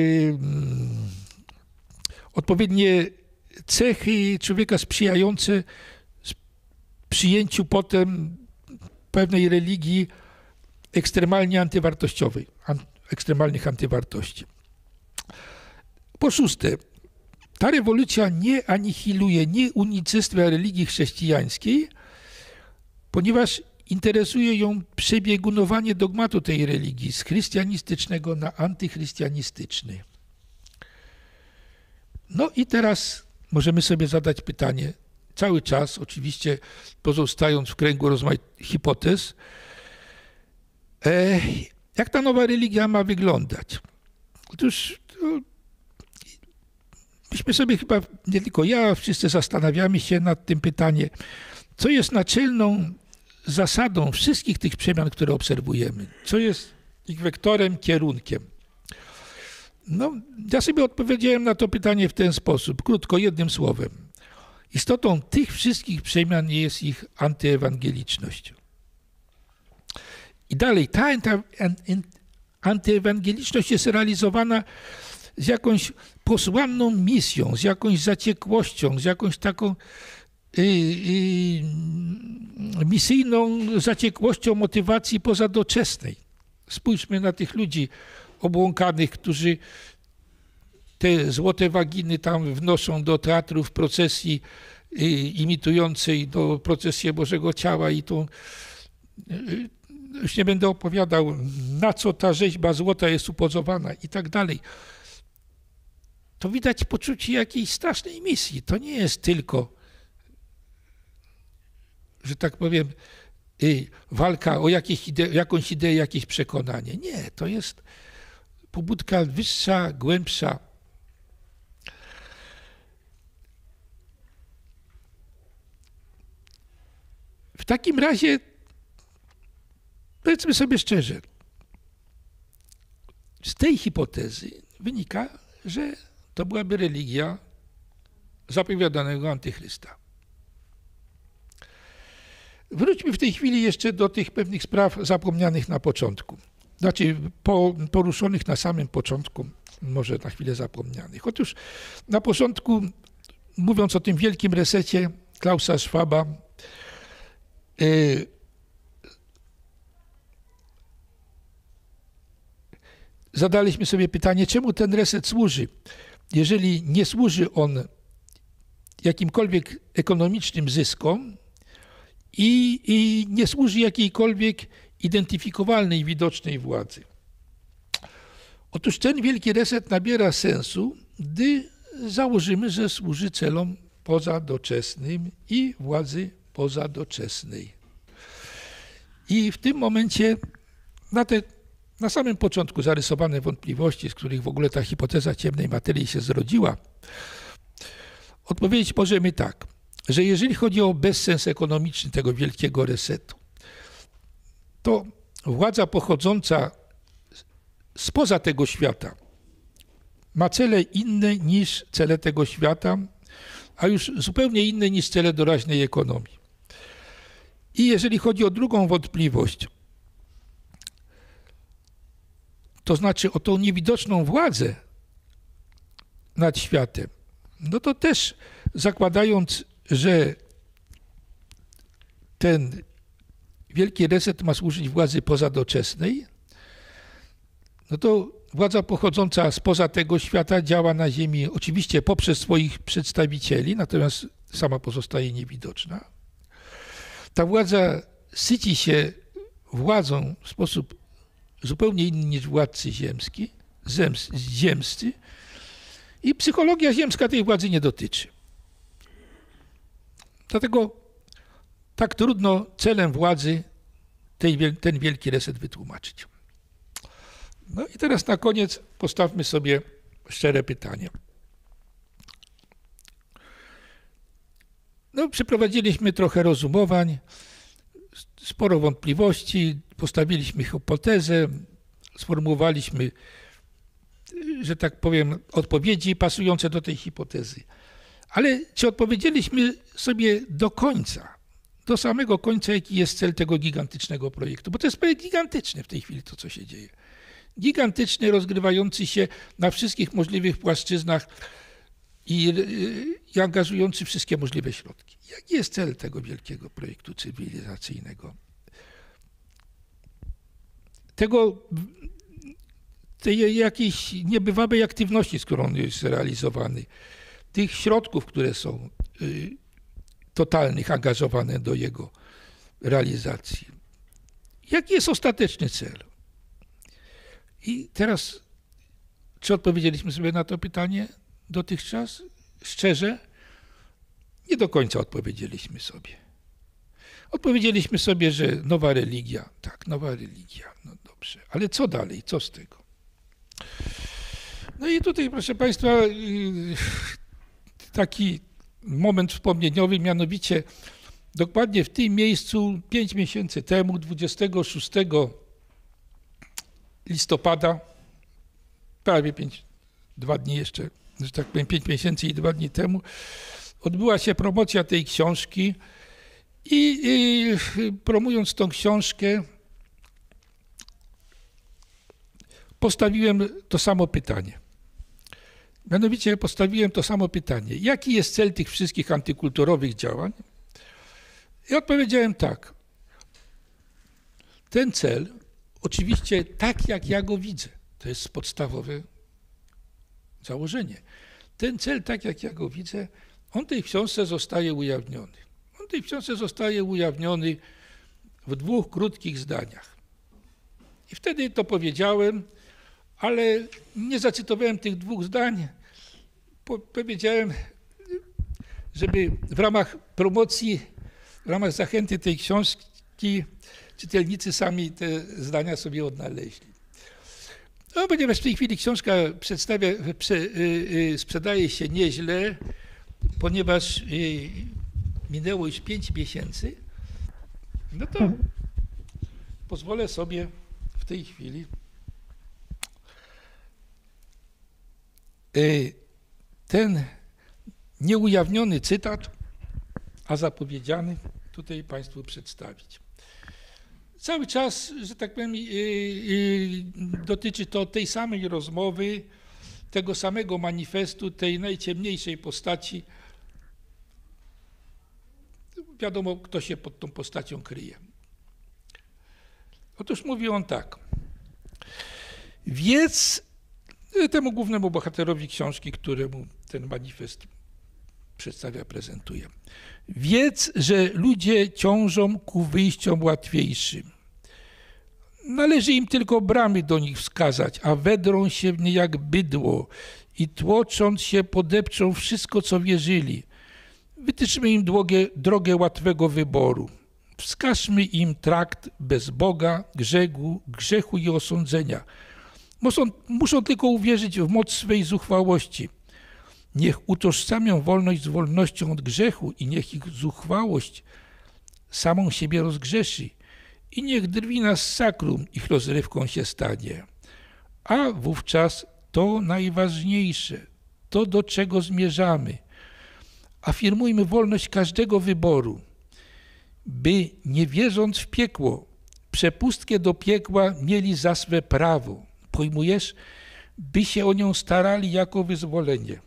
odpowiednie cechy człowieka sprzyjające przyjęciu potem pewnej religii ekstremalnie antywartościowej, an, ekstremalnych antywartości. Po szóste, ta rewolucja nie anihiluje, nie unicestwia religii chrześcijańskiej, ponieważ interesuje ją przebiegunowanie dogmatu tej religii z chrystianistycznego na antychrystianistyczny. No i teraz możemy sobie zadać pytanie, cały czas oczywiście pozostając w kręgu rozmaitych hipotez, e, jak ta nowa religia ma wyglądać? Otóż to, myśmy sobie chyba, nie tylko ja, wszyscy zastanawiamy się nad tym pytaniem, co jest naczelną zasadą wszystkich tych przemian, które obserwujemy, co jest ich wektorem, kierunkiem. No, ja sobie odpowiedziałem na to pytanie w ten sposób, krótko, jednym słowem. Istotą tych wszystkich przemian jest ich antyewangeliczność. I dalej, ta antyewangeliczność jest realizowana z jakąś posłanną misją, z jakąś zaciekłością, z jakąś taką y, y, misyjną zaciekłością motywacji pozadoczesnej. Spójrzmy na tych ludzi obłąkanych, którzy te złote waginy tam wnoszą do teatrów procesji y, imitującej do procesję Bożego Ciała i tą y, już nie będę opowiadał, na co ta rzeźba złota jest upozowana i tak dalej. To widać poczucie jakiejś strasznej misji. To nie jest tylko, że tak powiem, y, walka o jakieś ide- jakąś ideę, jakieś przekonanie. Nie, to jest pobudka wyższa, głębsza. W takim razie powiedzmy sobie szczerze, z tej hipotezy wynika, że to byłaby religia zapowiadanego antychrysta. Wróćmy w tej chwili jeszcze do tych pewnych spraw zapomnianych na początku. Znaczy po, poruszonych na samym początku, może na chwilę zapomnianych. Otóż na początku, mówiąc o tym wielkim resecie Klausa Schwaba, yy, zadaliśmy sobie pytanie, czemu ten reset służy? Jeżeli nie służy on jakimkolwiek ekonomicznym zyskom i, i nie służy jakiejkolwiek identyfikowalnej, widocznej władzy. Otóż ten wielki reset nabiera sensu, gdy założymy, że służy celom pozadoczesnym i władzy pozadoczesnej. I w tym momencie na te na samym początku zarysowane wątpliwości, z których w ogóle ta hipoteza ciemnej materii się zrodziła, odpowiedzieć możemy tak, że jeżeli chodzi o bezsens ekonomiczny tego wielkiego resetu, to władza pochodząca spoza tego świata ma cele inne niż cele tego świata, a już zupełnie inne niż cele doraźnej ekonomii. I jeżeli chodzi o drugą wątpliwość, to znaczy o tą niewidoczną władzę nad światem, no to też zakładając, że ten wielki reset ma służyć władzy pozadoczesnej, no to władza pochodząca spoza tego świata działa na ziemi oczywiście poprzez swoich przedstawicieli, natomiast sama pozostaje niewidoczna. Ta władza syci się władzą w sposób zupełnie inny niż władcy ziemski, zems, ziemscy i psychologia ziemska tej władzy nie dotyczy. Dlatego tak trudno celem władzy tej, ten wielki reset wytłumaczyć. No i teraz na koniec postawmy sobie szczere pytanie. No, przeprowadziliśmy trochę rozumowań, sporo wątpliwości, postawiliśmy hipotezę, sformułowaliśmy, że tak powiem, odpowiedzi pasujące do tej hipotezy. Ale czy odpowiedzieliśmy sobie do końca, do samego końca, jaki jest cel tego gigantycznego projektu? Bo to jest projekt gigantyczny w tej chwili, to co się dzieje. Gigantyczny, rozgrywający się na wszystkich możliwych płaszczyznach i, i angażujący wszystkie możliwe środki. Jaki jest cel tego wielkiego projektu cywilizacyjnego? Tego tej jakiejś niebywałej aktywności, z którą on jest realizowany, tych środków, które są y, totalnych, angażowane do jego realizacji. Jaki jest ostateczny cel? I teraz, czy odpowiedzieliśmy sobie na to pytanie dotychczas? Szczerze, nie do końca odpowiedzieliśmy sobie. Odpowiedzieliśmy sobie, że nowa religia, tak, nowa religia, no dobrze, ale co dalej, co z tego? No i tutaj, proszę Państwa, taki moment wspomnieniowy, mianowicie dokładnie w tym miejscu pięć miesięcy temu, dwudziestego szóstego listopada, prawie pięć, dwa dni jeszcze, że tak powiem, pięć miesięcy i dwa dni temu, odbyła się promocja tej książki i, i promując tą książkę, postawiłem to samo pytanie. Mianowicie postawiłem to samo pytanie. Jaki jest cel tych wszystkich antykulturowych działań? I odpowiedziałem tak. Ten cel, oczywiście tak jak ja go widzę, to jest podstawowe założenie. Ten cel, tak jak ja go widzę, on tej książce zostaje ujawniony. On tej książce zostaje ujawniony w dwóch krótkich zdaniach. I wtedy to powiedziałem, ale nie zacytowałem tych dwóch zdań. Po, powiedziałem, żeby w ramach promocji, w ramach zachęty tej książki czytelnicy sami te zdania sobie odnaleźli. No, ponieważ w tej chwili książka przedstawia, prze, y, y, sprzedaje się nieźle, ponieważ y, minęło już pięć miesięcy, no to pozwolę sobie w tej chwili y, ten nieujawniony cytat, a zapowiedziany, tutaj Państwu przedstawić. Cały czas, że tak powiem, yy, yy, dotyczy to tej samej rozmowy, tego samego manifestu, tej najciemniejszej postaci. Wiadomo, kto się pod tą postacią kryje. Otóż mówi on tak. Wiedz temu głównemu bohaterowi książki, któremu ten manifest przedstawia, prezentuje. Wiedz, że ludzie ciążą ku wyjściom łatwiejszym. Należy im tylko bramy do nich wskazać, a wedrą się w nie jak bydło i tłocząc się podepczą wszystko, co wierzyli. Wytyczmy im drogę, drogę łatwego wyboru. Wskażmy im trakt bez Boga, grzechu, grzechu i osądzenia. Muszą, muszą tylko uwierzyć w moc swej zuchwałości. Niech utożsamią wolność z wolnością od grzechu i niech ich zuchwałość samą siebie rozgrzeszy. I niech drwina z sakrum ich rozrywką się stanie. A wówczas to najważniejsze, to do czego zmierzamy. Afirmujmy wolność każdego wyboru, by nie wierząc w piekło, przepustkę do piekła mieli za swe prawo. Pojmujesz? By się o nią starali jako wyzwolenie.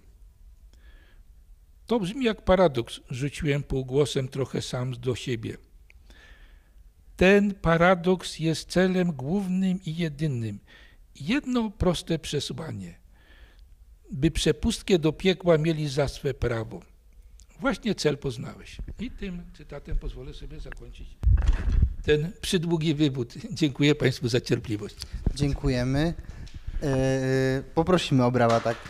To brzmi jak paradoks, rzuciłem półgłosem trochę sam do siebie. Ten paradoks jest celem głównym i jedynym. Jedno proste przesłanie. By przepustkę do piekła mieli za swe prawo. Właśnie cel poznałeś. I tym cytatem pozwolę sobie zakończyć ten przydługi wywód. Dziękuję Państwu za cierpliwość. Dziękujemy. Eee, poprosimy o brawa, tak?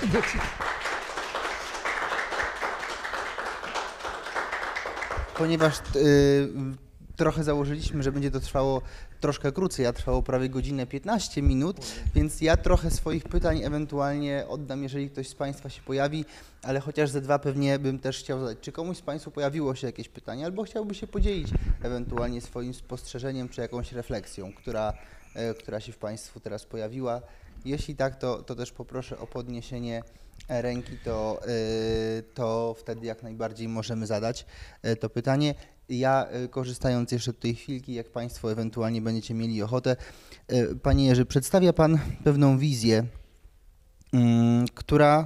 Ponieważ y, trochę założyliśmy, że będzie to trwało troszkę krócej, a trwało prawie godzinę piętnaście minut, więc ja trochę swoich pytań ewentualnie oddam, jeżeli ktoś z Państwa się pojawi, ale chociaż ze dwa pewnie bym też chciał zadać. Czy komuś z Państwa pojawiło się jakieś pytanie, albo chciałby się podzielić ewentualnie swoim spostrzeżeniem, czy jakąś refleksją, która, y, która się w Państwu teraz pojawiła? Jeśli tak, to, to też poproszę o podniesienie ręki, to, to wtedy jak najbardziej możemy zadać to pytanie. Ja, korzystając jeszcze od tej chwilki, jak Państwo ewentualnie będziecie mieli ochotę, Panie Jerzy, przedstawia Pan pewną wizję, która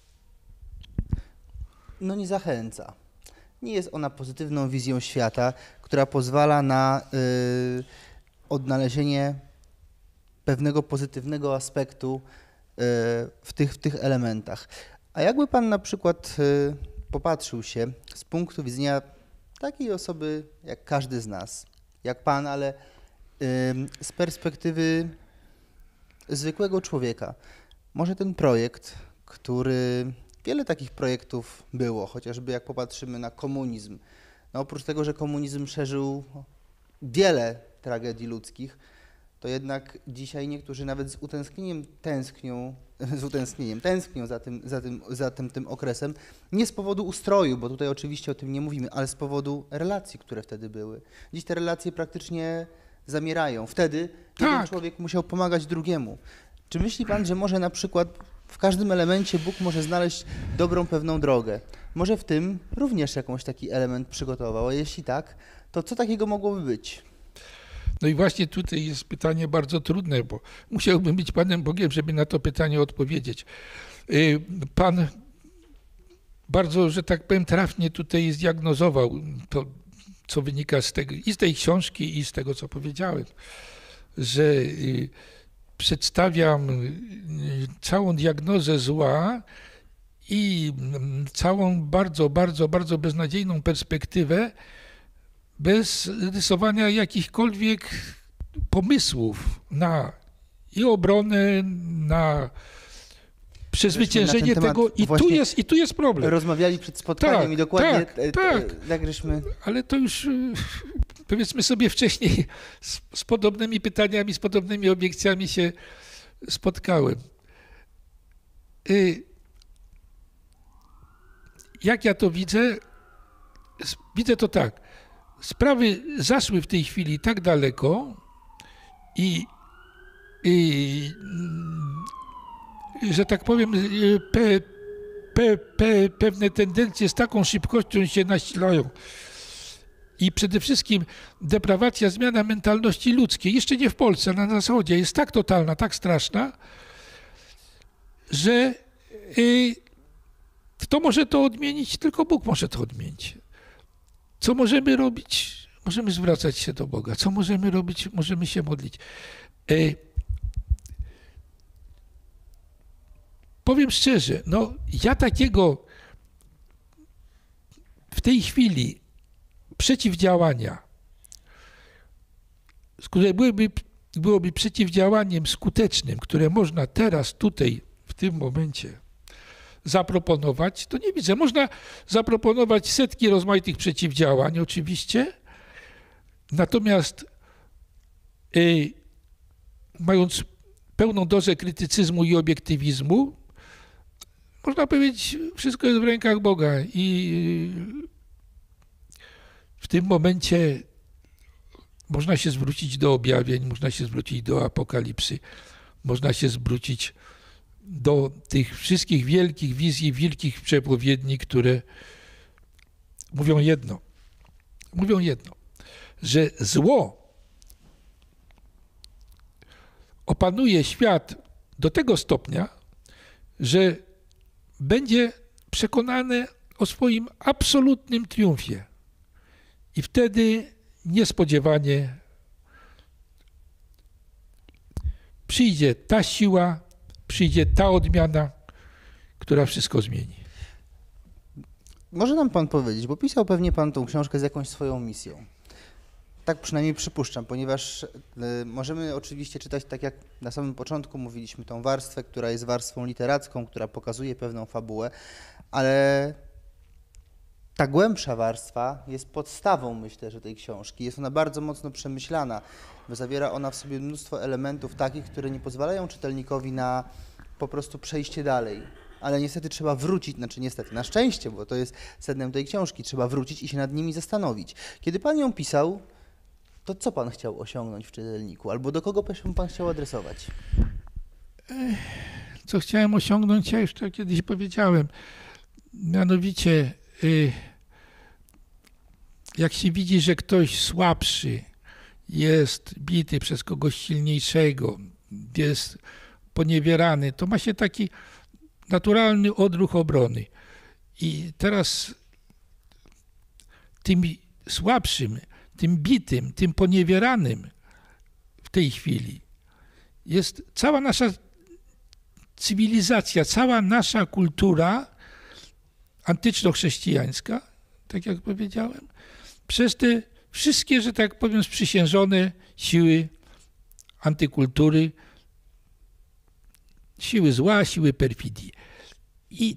no nie zachęca. Nie jest ona pozytywną wizją świata, która pozwala na odnalezienie pewnego pozytywnego aspektu e, w tych, w tych elementach. A jakby pan na przykład e, popatrzył się z punktu widzenia takiej osoby jak każdy z nas, jak pan, ale e, z perspektywy zwykłego człowieka, może ten projekt, który wiele takich projektów było, chociażby jak popatrzymy na komunizm, no oprócz tego, że komunizm szerzył wiele tragedii ludzkich, to jednak dzisiaj niektórzy nawet z utęsknieniem tęsknią, z utęsknieniem tęsknią za tym, za tym, za tym, tym okresem, nie z powodu ustroju, bo tutaj oczywiście o tym nie mówimy, ale z powodu relacji, które wtedy były. Dziś te relacje praktycznie zamierają. Wtedy jeden Tak. człowiek musiał pomagać drugiemu. Czy myśli pan, że może na przykład w każdym elemencie Bóg może znaleźć dobrą, pewną drogę? Może w tym również jakąś taki element przygotował, a jeśli tak, to co takiego mogłoby być? No i właśnie tutaj jest pytanie bardzo trudne, bo musiałbym być Panem Bogiem, żeby na to pytanie odpowiedzieć. Y, Pan bardzo, że tak powiem, trafnie tutaj zdiagnozował to, co wynika z tego, i z tej książki, i z tego, co powiedziałem, że y, przedstawiam y, całą diagnozę zła i mm, całą bardzo, bardzo, bardzo beznadziejną perspektywę bez rysowania jakichkolwiek pomysłów na i obronę, na przezwyciężenie Żeśmy na ten tego. temat I tu, właśnie jest, I tu jest problem. Rozmawiali przed spotkaniem Tak, i dokładnie tak, e, e, tak. tak żeśmy... Ale to już y, powiedzmy sobie wcześniej z, z podobnymi pytaniami, z podobnymi obiekcjami się spotkałem. Y, Jak ja to widzę? S- Widzę to tak. Sprawy zaszły w tej chwili tak daleko i, i mm, że tak powiem, y, pe, pe, pe, pewne tendencje z taką szybkością się nasilają. I przede wszystkim deprawacja, zmiana mentalności ludzkiej, jeszcze nie w Polsce, na Zachodzie, jest tak totalna, tak straszna, że y, kto może to odmienić? Tylko Bóg może to odmienić. Co możemy robić? Możemy zwracać się do Boga. Co możemy robić? Możemy się modlić. E, powiem szczerze, no ja takiego w tej chwili przeciwdziałania, które byłyby, byłoby przeciwdziałaniem skutecznym, które można teraz, tutaj, w tym momencie zaproponować, to nie widzę. Można zaproponować setki rozmaitych przeciwdziałań, oczywiście, natomiast y, mając pełną dozę krytycyzmu i obiektywizmu, można powiedzieć, wszystko jest w rękach Boga i y, w tym momencie można się zwrócić do objawień, można się zwrócić do apokalipsy, można się zwrócić do tych wszystkich wielkich wizji, wielkich przepowiedni, które mówią jedno. Mówią jedno, że zło opanuje świat do tego stopnia, że będzie przekonane o swoim absolutnym triumfie. I wtedy niespodziewanie przyjdzie ta siła, przyjdzie ta odmiana, która wszystko zmieni. Może nam pan powiedzieć, bo pisał pewnie pan tą książkę z jakąś swoją misją. Tak przynajmniej przypuszczam, ponieważ y, możemy oczywiście czytać, tak jak na samym początku mówiliśmy, tą warstwę, która jest warstwą literacką, która pokazuje pewną fabułę, ale ta głębsza warstwa jest podstawą, myślę, że tej książki. Jest ona bardzo mocno przemyślana, bo zawiera ona w sobie mnóstwo elementów takich, które nie pozwalają czytelnikowi na po prostu przejście dalej. Ale niestety trzeba wrócić, znaczy niestety, na szczęście, bo to jest sednem tej książki, trzeba wrócić i się nad nimi zastanowić. Kiedy pan ją pisał, to co pan chciał osiągnąć w czytelniku? Albo do kogo pan chciał adresować? Co chciałem osiągnąć, ja już to kiedyś powiedziałem. Mianowicie, y, jak się widzi, że ktoś słabszy jest bity przez kogoś silniejszego, jest poniewierany, to ma się taki naturalny odruch obrony. I teraz tym słabszym, tym bitym, tym poniewieranym w tej chwili jest cała nasza cywilizacja, cała nasza kultura antyczno-chrześcijańska, tak jak powiedziałem, przez te wszystkie, że tak powiem, sprzysiężone siły antykultury, siły zła, siły perfidii. I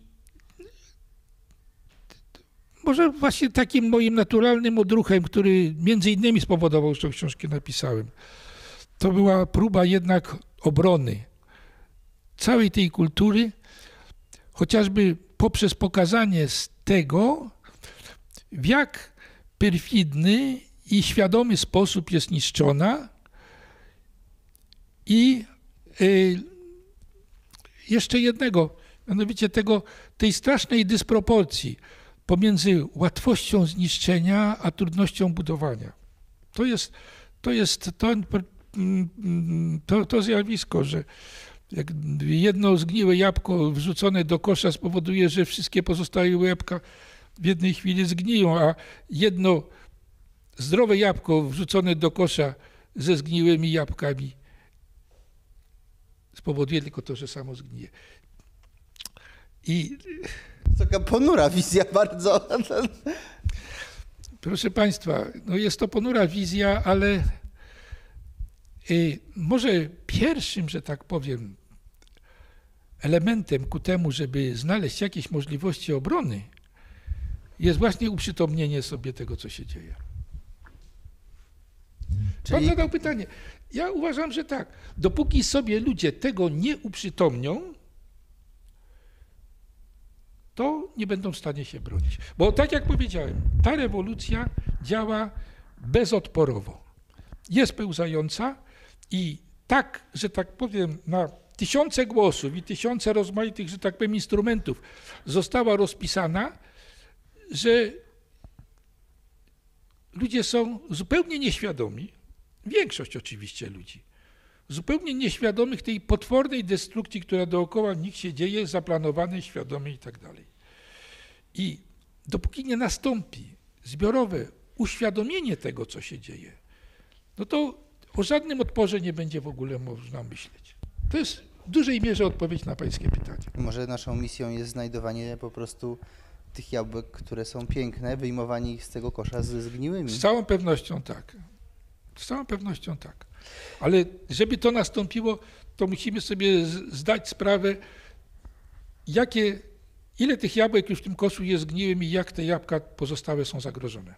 może właśnie takim moim naturalnym odruchem, który między innymi spowodował, że tą książkę napisałem, to była próba jednak obrony całej tej kultury, chociażby poprzez pokazanie z tego, w jak perfidny i świadomy sposób jest niszczona i y, jeszcze jednego, mianowicie tego, tej strasznej dysproporcji pomiędzy łatwością zniszczenia a trudnością budowania. To jest to, jest to, to, to zjawisko, że jak jedno zgniłe jabłko wrzucone do kosza spowoduje, że wszystkie pozostałe jabłka w jednej chwili zgniją, a jedno zdrowe jabłko wrzucone do kosza ze zgniłymi jabłkami spowoduje tylko to, że samo zgnije. I Taka ponura wizja bardzo. proszę Państwa, no jest to ponura wizja, ale y, może pierwszym, że tak powiem, elementem ku temu, żeby znaleźć jakieś możliwości obrony, jest właśnie uprzytomnienie sobie tego, co się dzieje. Czyli... Pan zadał pytanie. Ja uważam, że tak. Dopóki sobie ludzie tego nie uprzytomnią, to nie będą w stanie się bronić. Bo tak jak powiedziałem, ta rewolucja działa bezodporowo. Jest pełzająca i tak, że tak powiem, na tysiące głosów i tysiące rozmaitych, że tak powiem, instrumentów została rozpisana, że ludzie są zupełnie nieświadomi, większość oczywiście ludzi, zupełnie nieświadomych tej potwornej destrukcji, która dookoła nich się dzieje, zaplanowanej, świadomej i tak dalej. I dopóki nie nastąpi zbiorowe uświadomienie tego, co się dzieje, no to o żadnym odporze nie będzie w ogóle można myśleć. To jest w dużej mierze odpowiedź na pańskie pytanie. Może naszą misją jest znajdowanie po prostu tych jabłek, które są piękne, wyjmowanie ich z tego kosza ze zgniłymi. Z całą pewnością tak. Z całą pewnością tak. Ale żeby to nastąpiło, to musimy sobie zdać sprawę, jakie, ile tych jabłek już w tym koszu jest zgniłym i jak te jabłka pozostałe są zagrożone.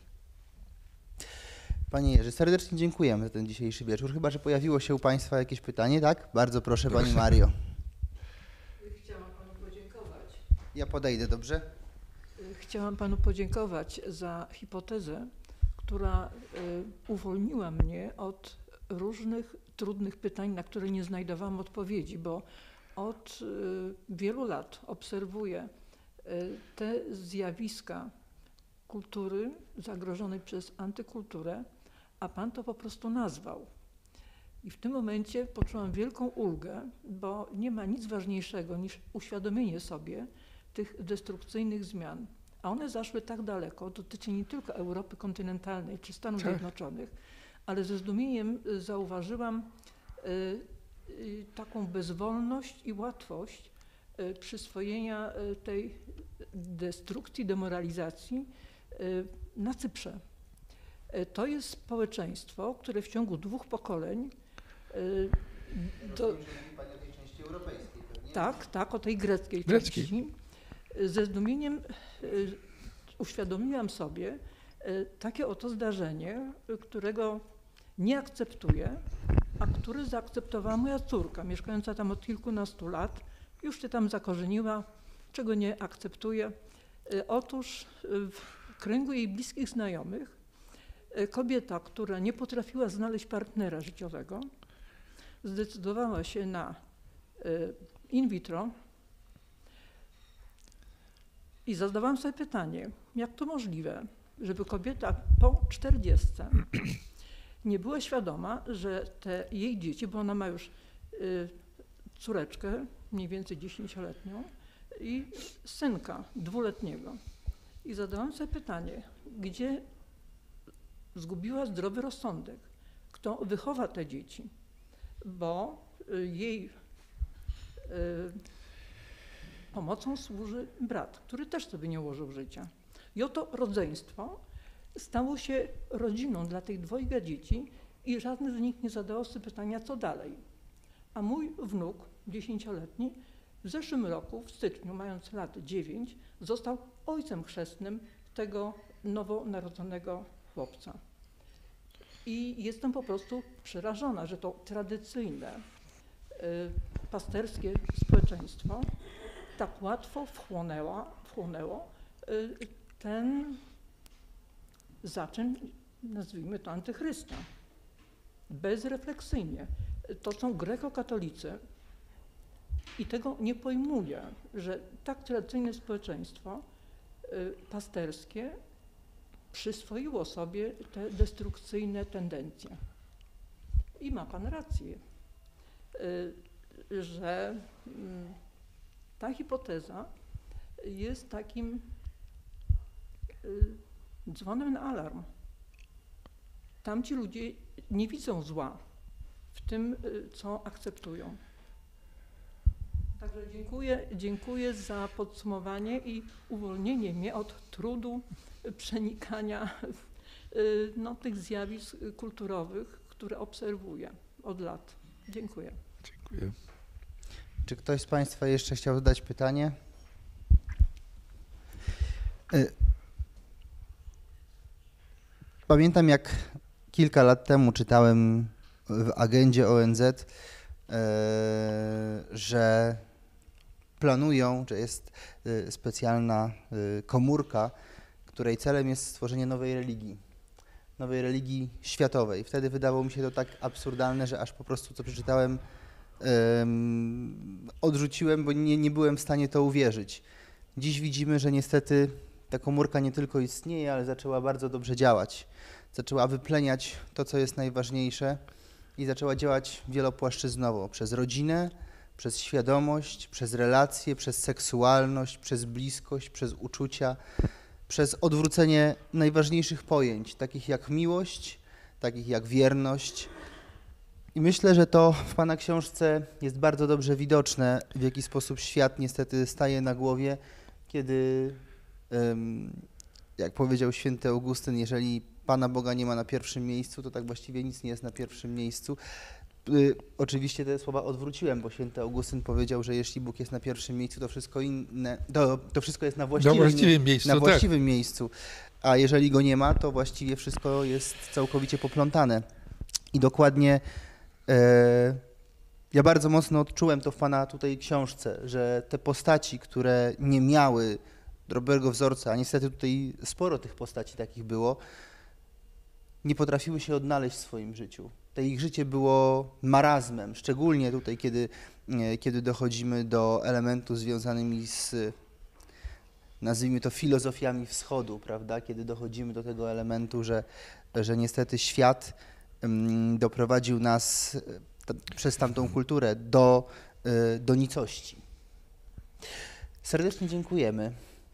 Panie Jerzy, serdecznie dziękujemy za ten dzisiejszy wieczór. Chyba że pojawiło się u Państwa jakieś pytanie, tak? Bardzo proszę, Pani Mario. Chciałam Panu podziękować. Ja podejdę, dobrze? Chciałam Panu podziękować za hipotezę, która y, uwolniła mnie od różnych trudnych pytań, na które nie znajdowałam odpowiedzi, bo od y, wielu lat obserwuję y, te zjawiska kultury zagrożonej przez antykulturę, a Pan to po prostu nazwał. I w tym momencie poczułam wielką ulgę, bo nie ma nic ważniejszego niż uświadomienie sobie tych destrukcyjnych zmian. A one zaszły tak daleko, dotyczy nie tylko Europy kontynentalnej czy Stanów tak. Zjednoczonych, ale ze zdumieniem zauważyłam y, y, taką bezwolność i łatwość y, przyswojenia y, tej destrukcji, demoralizacji y, na Cyprze. Y, to jest społeczeństwo, które w ciągu dwóch pokoleń y, do, Pani o tej części europejskiej pewnie? tak, tak, o tej greckiej, Greckiej. części. Ze zdumieniem y, uświadomiłam sobie y, takie oto zdarzenie, y, którego nie akceptuję, a który zaakceptowała moja córka, mieszkająca tam od kilkunastu lat, już się tam zakorzeniła, czego nie akceptuję. Y, otóż y, w kręgu jej bliskich znajomych y, kobieta, która nie potrafiła znaleźć partnera życiowego, zdecydowała się na y, in vitro. I zadawałam sobie pytanie, jak to możliwe, żeby kobieta po czterdziestce nie była świadoma, że te jej dzieci, bo ona ma już y, córeczkę, mniej więcej dziesięcioletnią i synka dwuletniego. I zadałam sobie pytanie, gdzie zgubiła zdrowy rozsądek, kto wychowa te dzieci, bo y, jej y, pomocą służy brat, który też sobie nie ułożył życia. I oto rodzeństwo stało się rodziną dla tych dwojga dzieci i żadne z nich nie zadało sobie pytania, co dalej. A mój wnuk, dziesięcioletni, w zeszłym roku, w styczniu, mając lat dziewięć, został ojcem chrzestnym tego nowonarodzonego chłopca. I jestem po prostu przerażona, że to tradycyjne, y, pasterskie społeczeństwo tak łatwo wchłonęła, wchłonęło y, ten zaczyn, nazwijmy to antychrysta. Bezrefleksyjnie. To są grekokatolicy i tego nie pojmuje, że tak tradycyjne społeczeństwo y, pasterskie przyswoiło sobie te destrukcyjne tendencje. I ma pan rację, y, że y, ta hipoteza jest takim y, dzwonem na alarm. Tamci ludzie nie widzą zła w tym, y, co akceptują. Także dziękuję, dziękuję za podsumowanie i uwolnienie mnie od trudu przenikania y, no, tych zjawisk kulturowych, które obserwuję od lat. Dziękuję. Dziękuję. Czy ktoś z Państwa jeszcze chciał zadać pytanie? Y, Pamiętam, jak kilka lat temu czytałem w agendzie O N Z, y, że planują, że jest y, specjalna y, komórka, której celem jest stworzenie nowej religii, nowej religii światowej. Wtedy wydawało mi się to tak absurdalne, że aż po prostu co przeczytałem, um, odrzuciłem, bo nie, nie byłem w stanie to uwierzyć. Dziś widzimy, że niestety ta komórka nie tylko istnieje, ale zaczęła bardzo dobrze działać. Zaczęła wypleniać to, co jest najważniejsze i zaczęła działać wielopłaszczyznowo, przez rodzinę, przez świadomość, przez relacje, przez seksualność, przez bliskość, przez uczucia, przez odwrócenie najważniejszych pojęć, takich jak miłość, takich jak wierność. I myślę, że to w Pana książce jest bardzo dobrze widoczne, w jaki sposób świat niestety staje na głowie, kiedy, jak powiedział święty Augustyn, jeżeli Pana Boga nie ma na pierwszym miejscu, to tak właściwie nic nie jest na pierwszym miejscu. Y, oczywiście te słowa odwróciłem, bo święty Augustyn powiedział, że jeśli Bóg jest na pierwszym miejscu, to wszystko inne, to, to wszystko jest na właściwym, właściwym miejscu, na tak. właściwym miejscu, a jeżeli go nie ma, to właściwie wszystko jest całkowicie poplątane. I dokładnie e, ja bardzo mocno odczułem to w Pana tutaj książce, że te postaci, które nie miały dobrego wzorca, a niestety tutaj sporo tych postaci takich było, nie potrafiły się odnaleźć w swoim życiu. To ich życie było marazmem, szczególnie tutaj, kiedy, kiedy dochodzimy do elementów związanymi z, nazwijmy to, filozofiami wschodu, prawda? Kiedy dochodzimy do tego elementu, że, że niestety świat um, doprowadził nas ta, przez tamtą kulturę do, y, do nicości. Serdecznie dziękujemy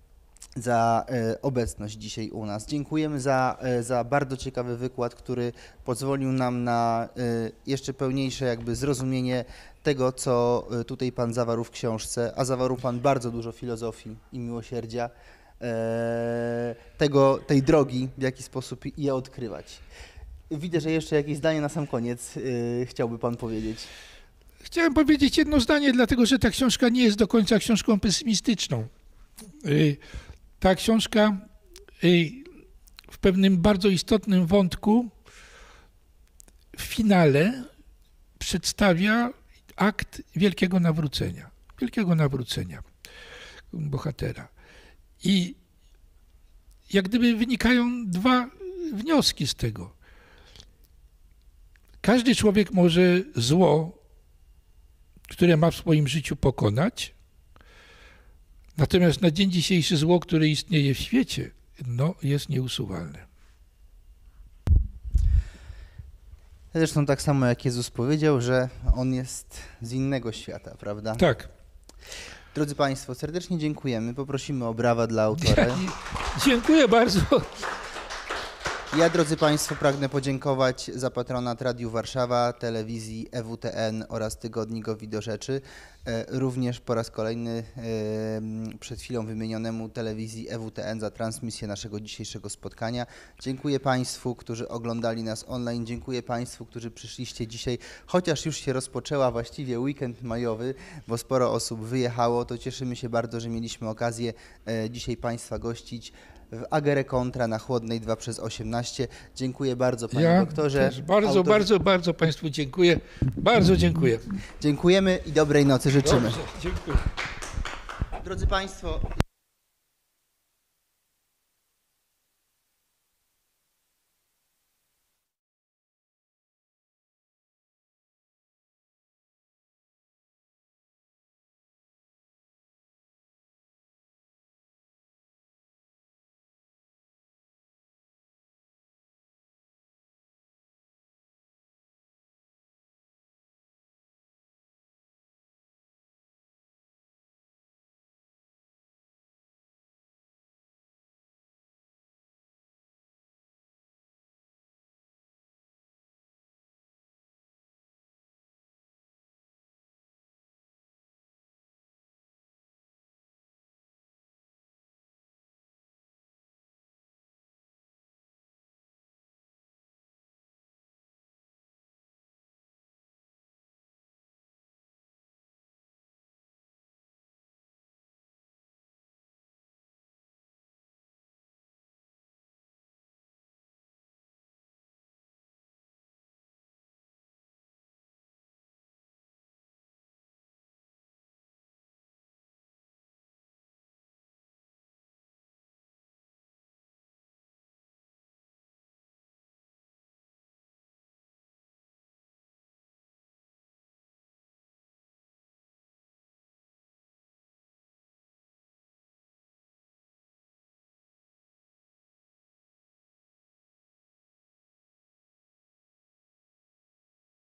za e, obecność dzisiaj u nas. Dziękujemy za, e, za bardzo ciekawy wykład, który pozwolił nam na e, jeszcze pełniejsze jakby zrozumienie tego, co e, tutaj Pan zawarł w książce, a zawarł Pan bardzo dużo filozofii i miłosierdzia, e, tego, tej drogi, w jaki sposób je odkrywać. Widzę, że jeszcze jakieś zdanie na sam koniec e, chciałby Pan powiedzieć. Chciałem powiedzieć jedno zdanie, dlatego że ta książka nie jest do końca książką pesymistyczną. Ta książka w pewnym bardzo istotnym wątku w finale przedstawia akt wielkiego nawrócenia, wielkiego nawrócenia bohatera. I jak gdyby wynikają dwa wnioski z tego. Każdy człowiek może zło, które ma w swoim życiu, pokonać, natomiast na dzień dzisiejszy zło, które istnieje w świecie, no, jest nieusuwalne. Zresztą tak samo jak Jezus powiedział, że On jest z innego świata, prawda? Tak. Drodzy Państwo, serdecznie dziękujemy. Poprosimy o brawa dla autora. Dziękuję bardzo. Ja, drodzy Państwo, pragnę podziękować za patronat Radiu Warszawa, telewizji E W T N oraz tygodnikowi Do Rzeczy. E, Również po raz kolejny e, przed chwilą wymienionemu telewizji E W T N za transmisję naszego dzisiejszego spotkania. Dziękuję Państwu, którzy oglądali nas online. Dziękuję Państwu, którzy przyszliście dzisiaj, chociaż już się rozpoczęła właściwie weekend majowy, bo sporo osób wyjechało, to cieszymy się bardzo, że mieliśmy okazję e, dzisiaj Państwa gościć w Agere Kontra na Chłodnej dwa przez osiemnaście. Dziękuję bardzo Panie Ja doktorze. też bardzo, Autor- bardzo, bardzo Państwu dziękuję. Bardzo dziękuję. Dziękujemy i dobrej nocy życzymy. Dobrze, dziękuję. Drodzy Państwo,